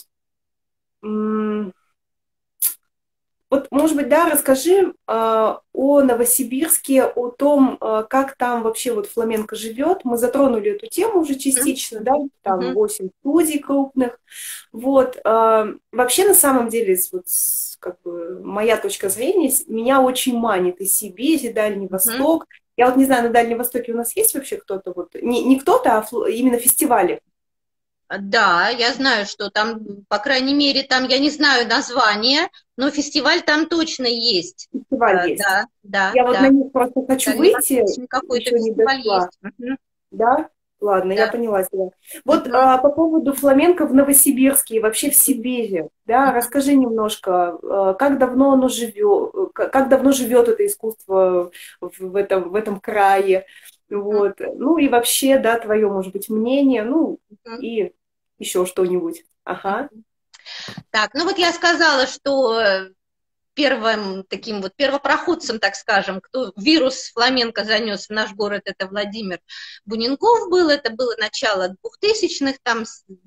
Вот, может быть, да, расскажи о Новосибирске, о том, как там вообще вот фламенко живет. Мы затронули эту тему уже частично, да, там 8 студий крупных. Вот. Вообще, на самом деле, вот, как бы, моя точка зрения, меня очень манит и Сибирь, и Дальний Восток. Я вот не знаю, на Дальнем Востоке у нас есть вообще кто-то, вот, не кто-то, а именно фестивали? Да, я знаю, что там, по крайней мере, там, я не знаю название, но фестиваль там точно есть. Фестиваль есть. Да. Я вот на них просто хочу выйти, еще не дошла. Да? Ладно, я поняла тебя. Вот по поводу фламенко в Новосибирске и вообще в Сибири, да, расскажи немножко, как давно оно живет, как давно живет это искусство в этом крае, вот, ну и вообще, да, твое, может быть, мнение, ну и еще что-нибудь. Ага. Так, ну вот я сказала, что первым таким вот первопроходцем, так скажем, кто вирус фламенко занес в наш город, это Владимир Буненков был, это было начало 2000-х, там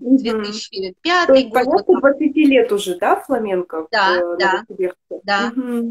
2005 год. Порядка 20 лет уже, да, фламенко? Да.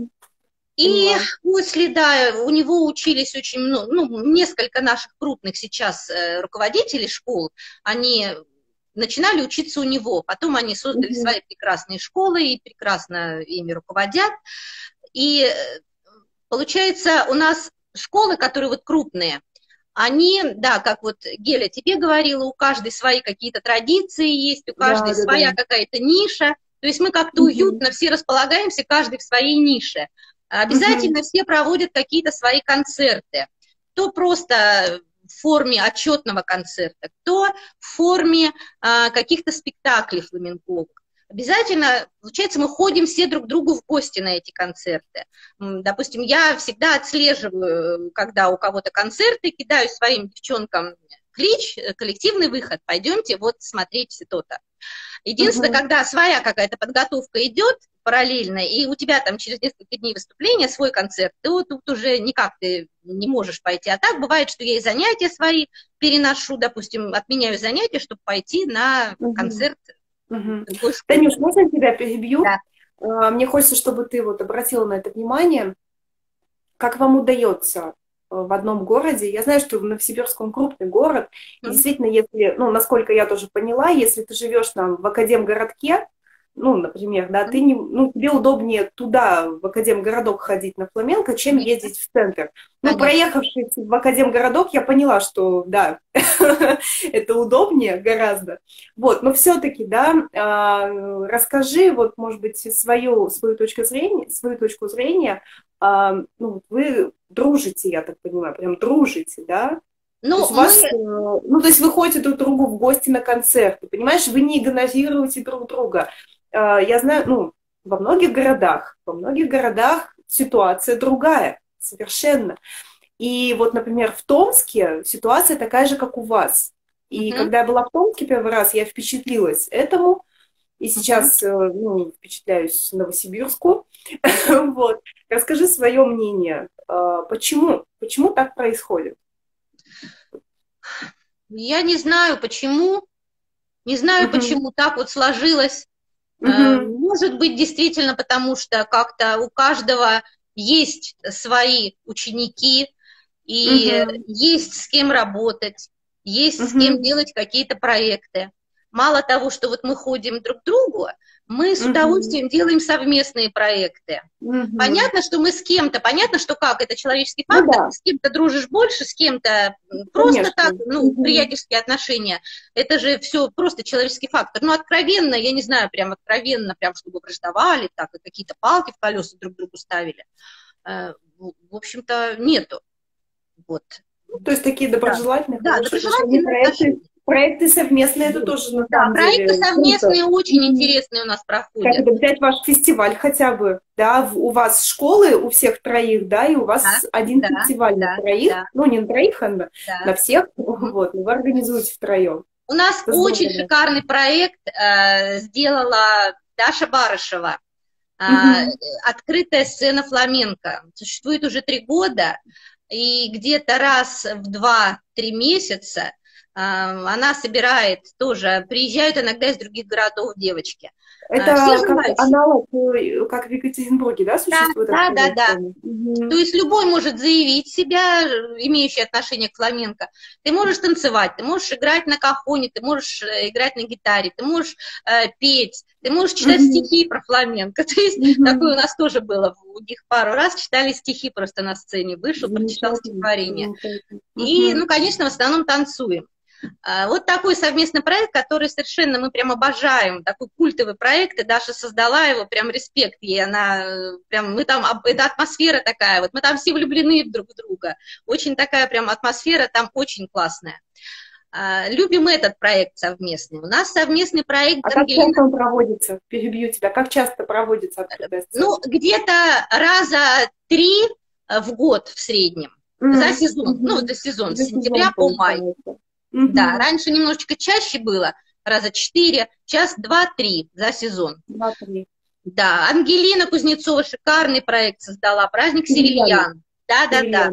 И после, да, у него учились очень, несколько наших крупных сейчас руководителей школ, они начинали учиться у него, потом они создали свои прекрасные школы и прекрасно ими руководят. И получается, у нас школы, которые вот крупные, они, да, как вот Геля тебе говорила, у каждой свои какие-то традиции есть, у каждой своя какая-то ниша, то есть мы как-то уютно все располагаемся, каждый в своей нише. Обязательно все проводят какие-то свои концерты. То просто в форме отчетного концерта, кто в форме каких-то спектаклей фламенковых. Обязательно, получается, мы ходим все друг к другу в гости на эти концерты. Допустим, я всегда отслеживаю, когда у кого-то концерты, кидаю своим девчонкам клич, коллективный выход, пойдемте вот смотреть то-то. Единственное, когда своя какая-то подготовка идет, параллельно, и у тебя там через несколько дней выступления, свой концерт, ты вот тут уже никак ты не можешь пойти. А так бывает, что я и занятия свои переношу, допустим, отменяю занятия, чтобы пойти на концерт. Танюш, можно я тебя перебью? Да. Мне хочется, чтобы ты вот обратила на это внимание. Как вам удается в одном городе? Я знаю, что в Новосибирск крупный город. И действительно, если, ну, насколько я тоже поняла, если ты живешь там в Академгородке, ну, например, да, ты не, ну, тебе удобнее туда, в Академгородок ходить на фламенко, чем ездить в центр. Ну, проехавшись в Академгородок, я поняла, что, да, это удобнее гораздо. Вот, но все-таки, да, расскажи, вот, может быть, свою точку зрения, ну, вы дружите, я так понимаю, прям дружите, да? Ну, то есть то есть вы ходите друг к другу в гости на концерты, понимаешь, вы не игнорируете друг друга. Я знаю, ну, во многих городах ситуация другая, совершенно. И вот, например, в Томске ситуация такая же, как у вас. И когда я была в Томске первый раз, я впечатлилась этому, и сейчас, ну, впечатляюсь Новосибирску. Вот. Расскажи свое мнение. Почему так происходит? Я не знаю, почему. Не знаю, почему так вот сложилось. Может быть, действительно, потому что как-то у каждого есть свои ученики, и есть с кем работать, есть с кем делать какие-то проекты. Мало того, что вот мы ходим друг к другу, мы с удовольствием делаем совместные проекты. Понятно, что мы с кем-то, понятно, что как, это человеческий фактор, ну, да. С кем-то дружишь больше, с кем-то просто конечно. Так, ну, приятельские отношения, это же все просто человеческий фактор. Ну, откровенно, я не знаю, прям откровенно, прям чтобы враждовали, так, и какие-то палки в колеса друг другу ставили. В общем-то, нету. Вот. Ну, то есть такие доброжелательные, да, доброжелательные проекты совместные, это тоже на самом деле. Проекты совместные очень интересные у нас проходят. Как это взять ваш фестиваль хотя бы, да, у вас школы у всех троих, да, и у вас один фестиваль на троих, ну не на троих, а на всех, вот, вы организуете втроем. У нас очень шикарный проект сделала Даша Барышева. Открытая сцена фламенко. Существует уже 3 года, и где-то раз в 2-3 месяца она собирает тоже, приезжают иногда из других городов девочки. Это как аналог, как в Екатеринбурге, да, существует? Да. То есть любой может заявить себя, имеющий отношение к фламенко. Ты можешь танцевать, ты можешь играть на кахоне, ты можешь играть на гитаре, ты можешь петь, ты можешь читать стихи про фламенко. То есть такое у нас тоже было. У них пару раз читали стихи просто на сцене. Вышел, прочитал стихотворение. И, ну, конечно, в основном танцуем. Вот такой совместный проект, который совершенно мы прям обожаем, такой культовый проект, и Даша создала его, прям респект ей, она прям, мы там, это атмосфера такая, вот мы там все влюблены друг в друга, очень такая прям атмосфера там очень классная. Любим этот проект совместный. У нас совместный проект... А как часто он проводится? Перебью тебя. Как часто проводится открытая сцена? Ну, где-то раза 3 в год в среднем, за сезон, ну, это сезон, с сентября по май. Да, раньше немножечко чаще было, раза 4, час 2-3 за сезон. 2-3. Да, Ангелина Кузнецова шикарный проект создала, праздник Севильян. Да.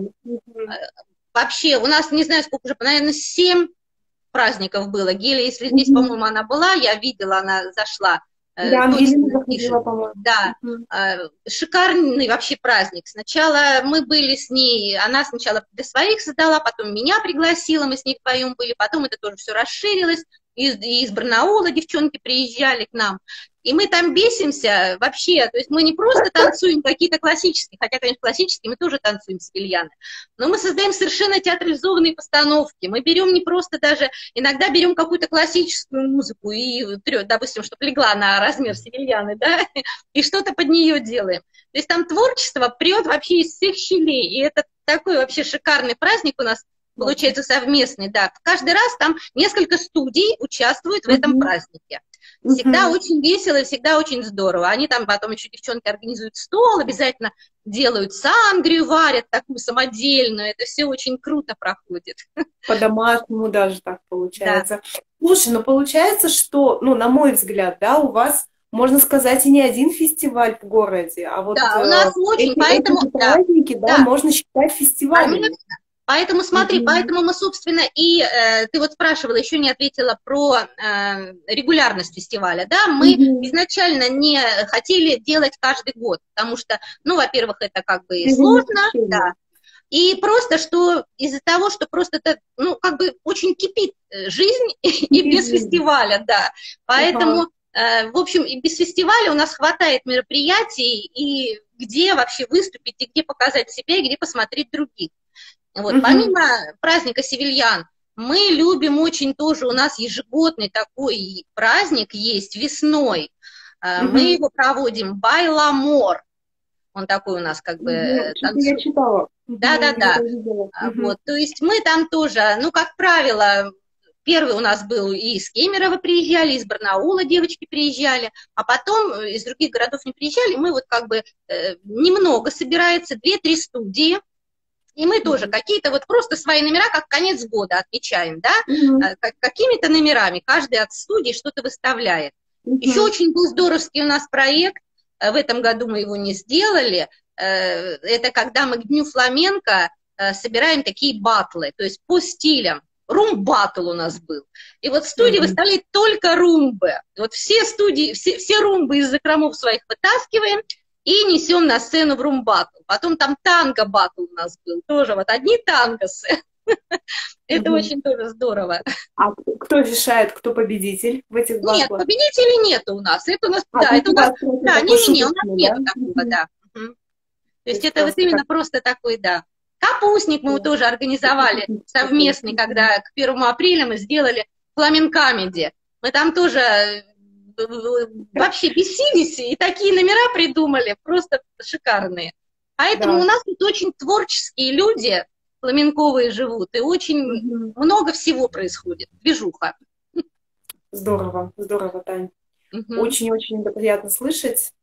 Вообще, у нас, не знаю, сколько уже, наверное, 7 праздников было. Геля, если здесь, по-моему, она была, я видела, она зашла. Да, Ангелина заходила, по-моему. Да, шикарный вообще праздник. Сначала мы были с ней, она сначала для своих создала, потом меня пригласила, мы с ней вдвоем были, потом это тоже все расширилось, из Барнаула девчонки приезжали к нам, и мы там бесимся вообще, то есть мы не просто танцуем какие-то классические, хотя, конечно, классические мы тоже танцуем севильяны, но мы создаем совершенно театрализованные постановки, мы берем не просто даже, иногда берем какую-то классическую музыку и, допустим, чтобы легла на размер севильяны, да, и что-то под нее делаем. То есть там творчество прет вообще из всех щелей, и это такой вообще шикарный праздник у нас получается совместный, да. Каждый раз там несколько студий участвуют в этом празднике. Всегда очень весело и всегда очень здорово. Они там потом еще девчонки организуют стол, обязательно делают сангрию, варят такую самодельную. Это все очень круто проходит. По-домашнему даже так получается. Да. Слушай, ну получается, что, ну, на мой взгляд, да, у вас можно сказать, и не один фестиваль в городе, а вот Да, у нас очень, поэтому, эти да, праздники, да, да, можно считать фестивалями. конечно. Поэтому смотри, поэтому мы, собственно, и ты вот спрашивала, еще не ответила про регулярность фестиваля, да, мы изначально не хотели делать каждый год, потому что, ну, во-первых, это как бы сложно, да, и просто, что из-за того, что просто это, ну, как бы очень кипит жизнь и без фестиваля, да, поэтому, в общем, и без фестиваля у нас хватает мероприятий, и где вообще выступить, и где показать себя, и где посмотреть других. Вот, помимо праздника Севильян, мы любим очень тоже, у нас ежегодный такой праздник есть весной. Мы его проводим Байламор. Он такой у нас как бы... Я читала. Да-да-да. Вот, то есть мы там тоже, ну, как правило, первый у нас был и из Кемерово приезжали, из Барнаула девочки приезжали, а потом из других городов не приезжали. Мы вот как бы немного собирается, 2-3 студии. И мы тоже какие-то вот просто свои номера, как конец года отмечаем, да, какими-то номерами, каждый от студии что-то выставляет. Еще очень был здоровский у нас проект, в этом году мы его не сделали, это когда мы к Дню фламенко собираем такие батлы, то есть по стилям. Румб-баттл у нас был. И вот в студии выставляют только румбы. Вот все студии, все румбы из закромов своих вытаскиваем, и несем на сцену в румбатл. Потом там танго-батл у нас был. Тоже вот одни тангосы. Это очень тоже здорово. А кто решает, кто победитель в этих батлах? Нет, победителей нету у нас. Это у нас, да, это у нас, да, не-не-не, у нас нету такого, да. То есть это вот именно просто такой, да. Капустник мы тоже организовали совместный, когда к 1 апреля мы сделали фламен-камеди. Мы там тоже... вообще бесились и такие номера придумали, просто шикарные. Поэтому у нас тут очень творческие люди, фламенковые живут, и очень много всего происходит, движуха. Здорово, здорово, Тань. Очень-очень приятно слышать.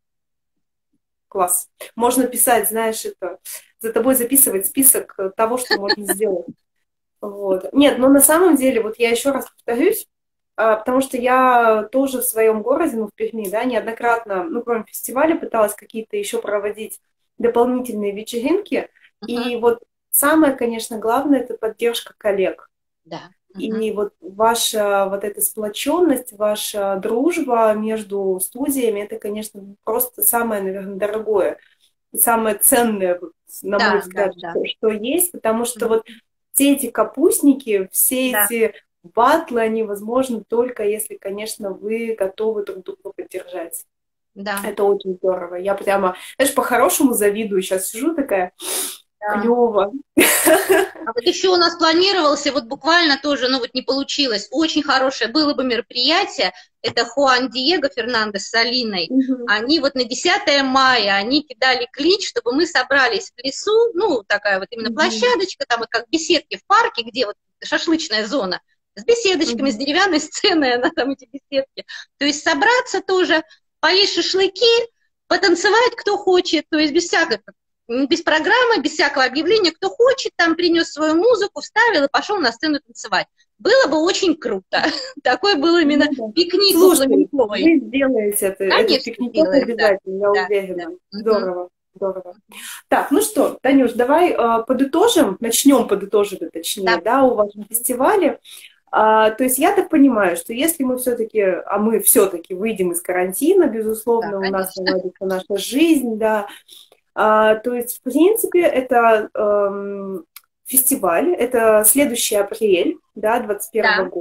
Класс. Можно писать, знаешь, это, за тобой записывать список того, что можно сделать. Вот. Нет, но на самом деле, вот я еще раз повторюсь, потому что я тоже в своем городе, ну, в Перми, да, неоднократно, ну, кроме фестиваля, пыталась какие-то еще проводить дополнительные вечеринки. И вот самое, конечно, главное, это поддержка коллег. Да. И вот ваша вот эта сплоченность, ваша дружба между студиями, это, конечно, просто самое, наверное, дорогое и самое ценное, на мой взгляд, что есть, потому что вот все эти капустники, все эти батлы, они возможны только если, конечно, вы готовы друг друга поддержать. Да. Это очень здорово. Я прямо, знаешь, по-хорошему завидую. Сейчас сижу такая, клево. А вот еще у нас планировался, вот буквально тоже, ну вот не получилось, очень хорошее было бы мероприятие, это Хуан Диего Фернандес с Алиной, они вот на 10 мая, они кидали клич, чтобы мы собрались в лесу, ну такая вот именно площадочка, там вот как беседки в парке, где вот шашлычная зона, с беседочками, с деревянной сценой, она там эти беседки, то есть собраться тоже, поесть шашлыки, потанцевать кто хочет, то есть без всякой... без программы, без всякого объявления, кто хочет, там принес свою музыку, вставил и пошел на сцену танцевать. Было бы очень круто. Такой был именно пикник. Слушай, вы сделаете это. Конечно, это пикник обязательно, я уверена. Здорово, здорово. Так, ну что, Танюш, давай подытожим, начнем подытоживать, точнее, да, у вас на фестивале. То есть я так понимаю, что если мы все-таки, а мы все-таки выйдем из карантина, безусловно, у нас наладится наша жизнь, да, то есть, в принципе, это фестиваль, это следующий апрель, да, 2021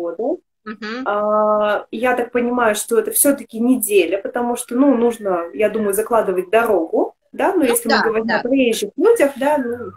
года. Я так понимаю, что это все-таки неделя, потому что, ну, нужно, я думаю, закладывать дорогу, да, но если мы говорим о приезжих людях, да,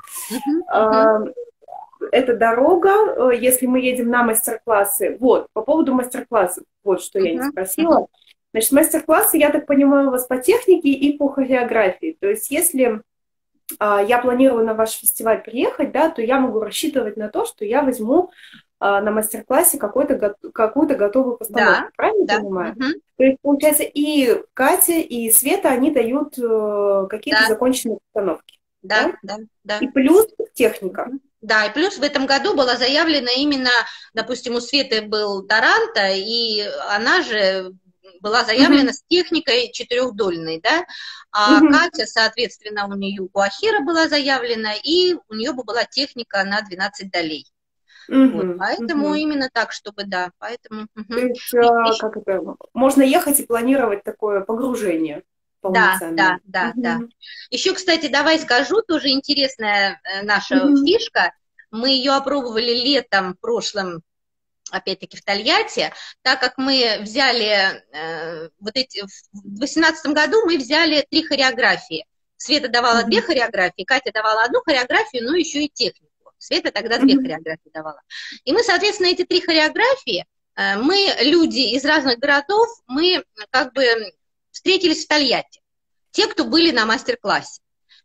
ну, это дорога, если мы едем на мастер-классы. Вот, по поводу мастер-классов, вот что я не спросила. Значит, мастер-классы, я так понимаю, у вас по технике и по хореографии. То есть, если я планирую на ваш фестиваль приехать, да, то я могу рассчитывать на то, что я возьму на мастер-классе какую-то готовую постановку. Правильно понимаю? То есть, получается, и Катя, и Света, они дают какие-то законченные постановки. Да. И плюс техника. Да, и плюс в этом году была заявлена именно, допустим, у Светы был Таранто, и она же была заявлена с техникой четырехдольной, да, а Катя, соответственно, у нее гуахира была заявлена, и у нее бы была техника на 12 долей. Вот, поэтому именно так, чтобы, да, поэтому... То есть, как это, можно ехать и планировать такое погружение полноценное. Да. Еще, кстати, давай скажу, тоже интересная наша фишка, мы ее опробовали летом прошлым, опять-таки в Тольятти, так как мы взяли, в 2018 году мы взяли 3 хореографии. Света давала 2 хореографии, Катя давала 1 хореографию, ну еще и технику. Света тогда 2 хореографии давала. И мы, соответственно, эти 3 хореографии, мы, люди из разных городов, мы как бы встретились в Тольятти. Те, кто были на мастер-классе.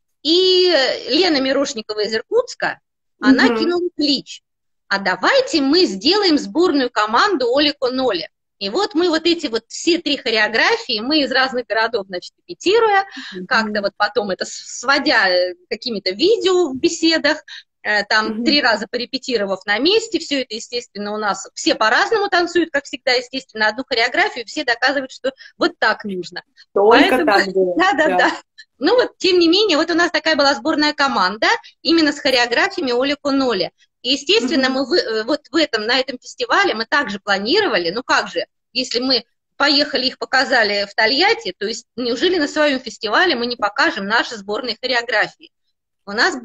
И Лена Мирошникова из Иркутска, она кинула клич: а давайте мы сделаем сборную команду Олико-Ноли. И вот мы вот эти вот все 3 хореографии, мы из разных городов, значит, репетируя, как-то вот потом это сводя какими-то видео в беседах, там 3 раза порепетировав на месте, все это, естественно, у нас все по-разному танцуют, как всегда, естественно, одну хореографию, все доказывают, что вот так нужно. Только так было. Да. Ну вот, тем не менее, вот у нас такая была сборная команда, именно с хореографиями Олико-Ноли. И, естественно, мы вот на этом фестивале мы также планировали, ну как же, если мы поехали, их показали в Тольятти, то есть неужели на своем фестивале мы не покажем наши сборные хореографии? У нас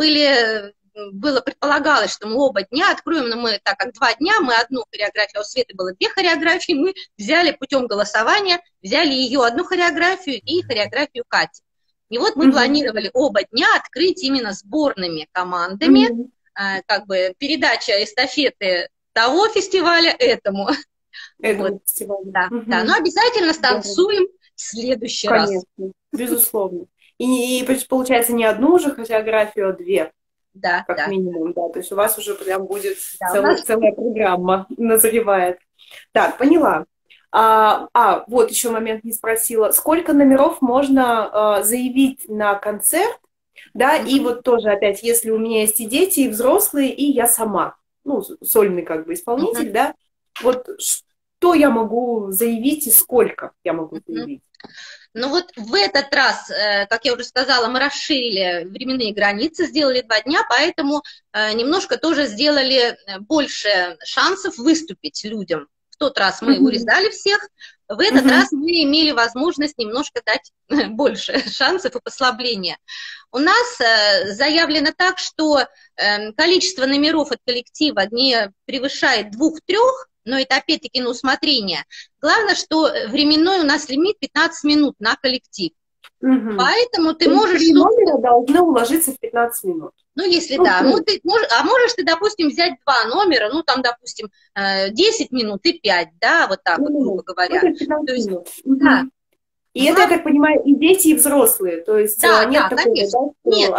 предполагалось, что мы оба дня откроем, но мы, так как 2 дня, мы одну хореографию, а у Светы было 2 хореографии, мы взяли путем голосования, взяли ее одну хореографию и хореографию Кати. И вот мы планировали оба дня открыть именно сборными командами, как бы передача эстафеты того фестиваля этому. Фестиваля. Да, но обязательно станцуем в следующий раз. Конечно, безусловно. И получается не одну же хореографию, а 2. Да, как минимум, да. То есть у вас уже прям будет целая программа назревает. Так, поняла. Вот еще момент не спросила. Сколько номеров можно заявить на концерт? Да, и вот тоже опять, если у меня есть и дети, и взрослые, и я сама, ну, сольный как бы исполнитель, да, вот что я могу заявить и сколько я могу заявить? Ну вот в этот раз, как я уже сказала, мы расширили временные границы, сделали 2 дня, поэтому немножко тоже сделали больше шансов выступить людям. В тот раз мы урезали всех, в этот раз мы имели возможность немножко дать больше шансов и послабления. У нас заявлено так, что количество номеров от коллектива не превышает 2-3, но это опять-таки на усмотрение. Главное, что временной у нас лимит 15 минут на коллектив. Поэтому ты можешь... 3 номера должны уложиться в 15 минут. Ну, если да. Ну, можешь ты, допустим, взять 2 номера, ну, там, допустим, 10 минут и 5, да, вот так вот, грубо говоря. То есть, да. И это, я так понимаю, и дети, и взрослые. То есть нет такого, конечно.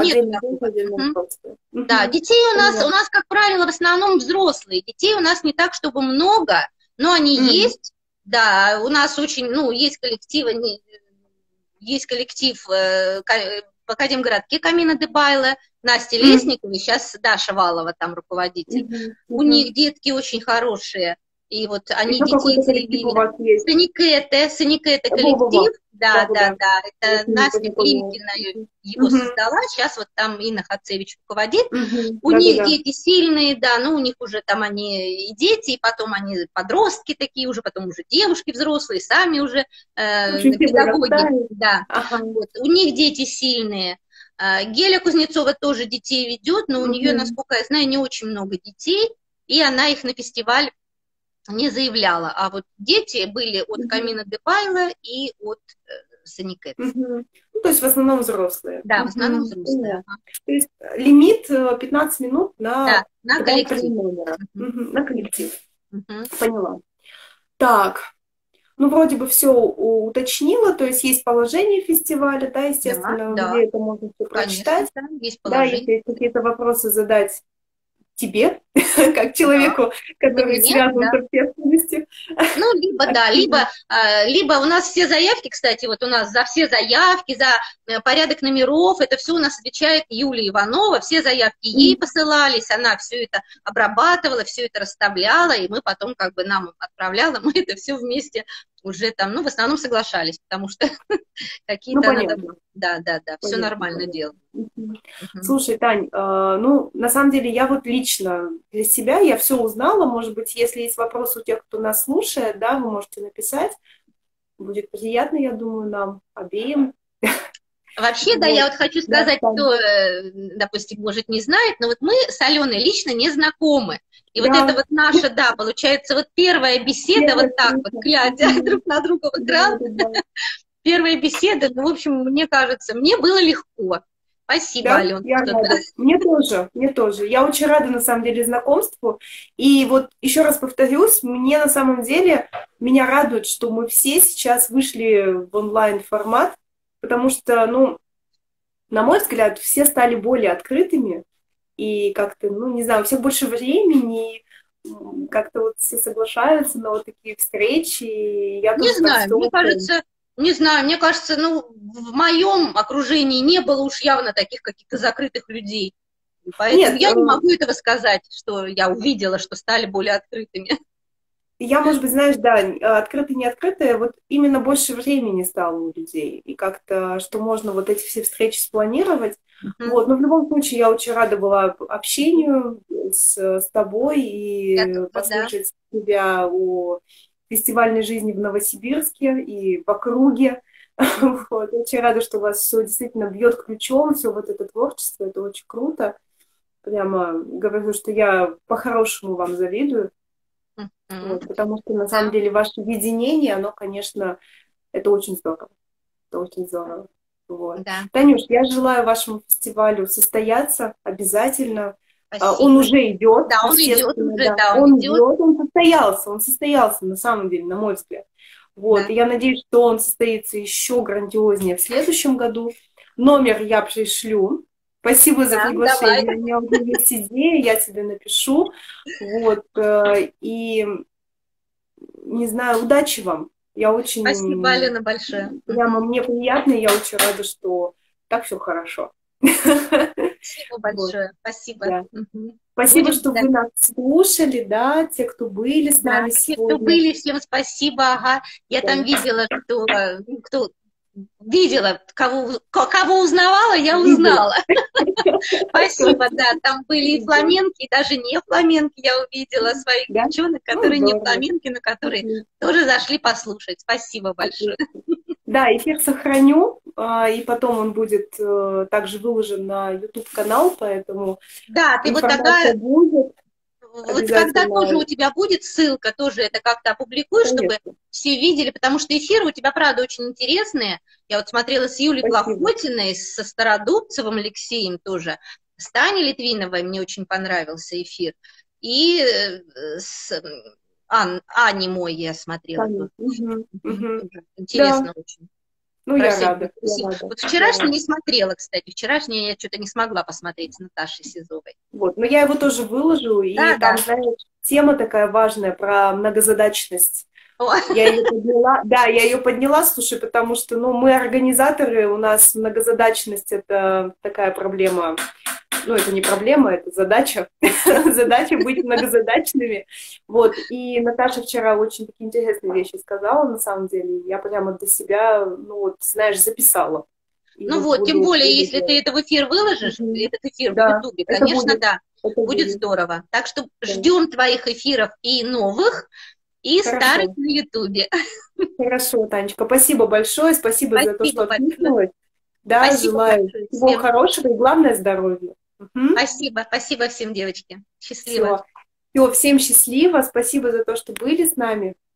Да, детей у нас, как правило, в основном взрослые. Детей у нас не так, чтобы много, но они есть. Да, у нас очень, есть коллективы, есть коллектив в Академгородке Камина Дебайла, Настя Лесникова, сейчас Даша Валова там руководитель. У них детки очень хорошие. И вот они детей заявили. Саникета коллектив. Да. Это Настя Климкина его создала. Сейчас вот там Инна Хацевич руководит. У них дети сильные, да, но у них уже там они и дети, и потом они подростки такие уже, потом уже девушки взрослые, сами уже педагоги. Да. Вот. У них дети сильные. Геля Кузнецова тоже детей ведет, но у нее, насколько я знаю, не очень много детей, и она их на фестиваль не заявляла, а вот дети были от Камина Дебайла и от Саникет. Ну, то есть в основном взрослые. Да, в основном взрослые. То есть лимит 15 минут на коллектив. На коллектив. Поняла. Так, ну вроде бы все уточнила, то есть есть положение фестиваля, да, естественно, где это можно все прочитать. Конечно, есть да, если есть какие-то вопросы задать тебе, как человеку, который связан с общественностью. Ну, либо у нас все заявки, кстати, вот у нас за все заявки, за порядок номеров, это все у нас отвечает Юлия Иванова, все заявки ей посылались, она все это обрабатывала, все это расставляла, и мы потом как бы нам отправляла, мы это все вместе уже там, ну, в основном соглашались, потому что какие-то надо... Да, все нормально делать. Слушай, Тань, ну, на самом деле, я вот лично для себя, я все узнала, может быть, если есть вопросы у тех, кто нас слушает, да, вы можете написать, будет приятно, я думаю, нам обеим. Вообще, да, я вот хочу сказать, кто, допустим, может, не знает, но вот мы с Аленой лично не знакомы. И вот это вот наша, да, получается, вот первая беседа, вот так вот, глядя друг на друга в экран, первая беседа, ну, в общем, мне кажется, мне было легко. Спасибо, Алена. Я рада. Мне тоже. Я очень рада, на самом деле, знакомству. И вот еще раз повторюсь, мне на самом деле, меня радует, что мы все сейчас вышли в онлайн-формат, потому что, ну, на мой взгляд, все стали более открытыми, и как-то, ну, не знаю, у всех больше времени, и как-то вот все соглашаются на вот такие встречи. И я не знаю, мне кажется, ну, в моем окружении не было уж явно таких каких-то закрытых людей. Поэтому я не могу этого сказать, что я увидела, что стали более открытыми. Я, может быть, знаешь, да, открытые, не открытые, вот именно больше времени стало у людей. И как-то, что можно вот эти все встречи спланировать. Вот, но в любом случае я очень рада была общению с тобой и послушать тебя о фестивальной жизни в Новосибирске и в округе. Вот. Очень рада, что у вас все действительно бьет ключом, все вот это творчество, это очень круто. Прямо говорю, что я по-хорошему вам завидую. Вот, потому что, на самом деле, ваше видение, оно, конечно, это очень здорово. Это очень здорово. Вот. Да. Танюш, я желаю вашему фестивалю состояться обязательно. Спасибо. Он уже идет. Да, он идет уже, да. Он идет, он состоялся, на самом деле, на мой взгляд. Вот. Да. И я надеюсь, что он состоится еще грандиознее в следующем году. Номер я пришлю. Спасибо за приглашение. Давай. У меня уже есть идея, я тебе напишу. Вот. И не знаю, удачи вам. Я очень... Спасибо, Алена, большое. Прямо мне приятно, и я очень рада, что так все хорошо. Спасибо большое. Вот. Спасибо. Да. Спасибо, что вы нас слушали, да, те, кто были с нами сегодня. Те, кто были, всем спасибо. Ага. Я там видела, кто видела, кого узнавала, я узнала. Спасибо, да, там были и фламенки, и даже не фламенки, я увидела своих девчонок, которые не фламенки, но которые тоже зашли послушать. Спасибо большое. Да, эфир сохраню, и потом он будет также выложен на YouTube-канал, поэтому да, ты вот тогда... будет. Вот когда тоже у тебя будет ссылка, тоже это как-то опубликуешь, чтобы все видели, потому что эфиры у тебя, правда, очень интересные. Я вот смотрела с Юлей Плохотиной, со Стародубцевым Алексеем тоже, с Таней Литвиновой мне очень понравился эфир. И с Аней мой я смотрела. Интересно очень. Ну, я рада. Вот вчерашний не смотрела, кстати. Вчерашний я что-то не смогла посмотреть с Наташей Сизовой. Вот, но я его тоже выложу, и там, знаешь, тема такая важная про многозадачность. Я ее подняла, слушай, потому что, ну, мы организаторы, у нас многозадачность — это такая проблема. Ну, это не проблема, это задача. Задача быть многозадачными. Вот. И Наташа вчера очень такие интересные вещи сказала, на самом деле. Я прямо для себя, ну, вот, знаешь, записала. Ну вот, тем более, если ты это в эфир выложишь, этот эфир в Ютубе, конечно, да, будет здорово. Так что ждем твоих эфиров и новых, и старых на Ютубе. Хорошо, Танечка, спасибо большое, спасибо за то, что откликнулась. Да, желаю всего хорошего и, главное, здоровья. Спасибо, спасибо всем, девочки. Счастливо. Все, всем счастливо. Спасибо за то, что были с нами.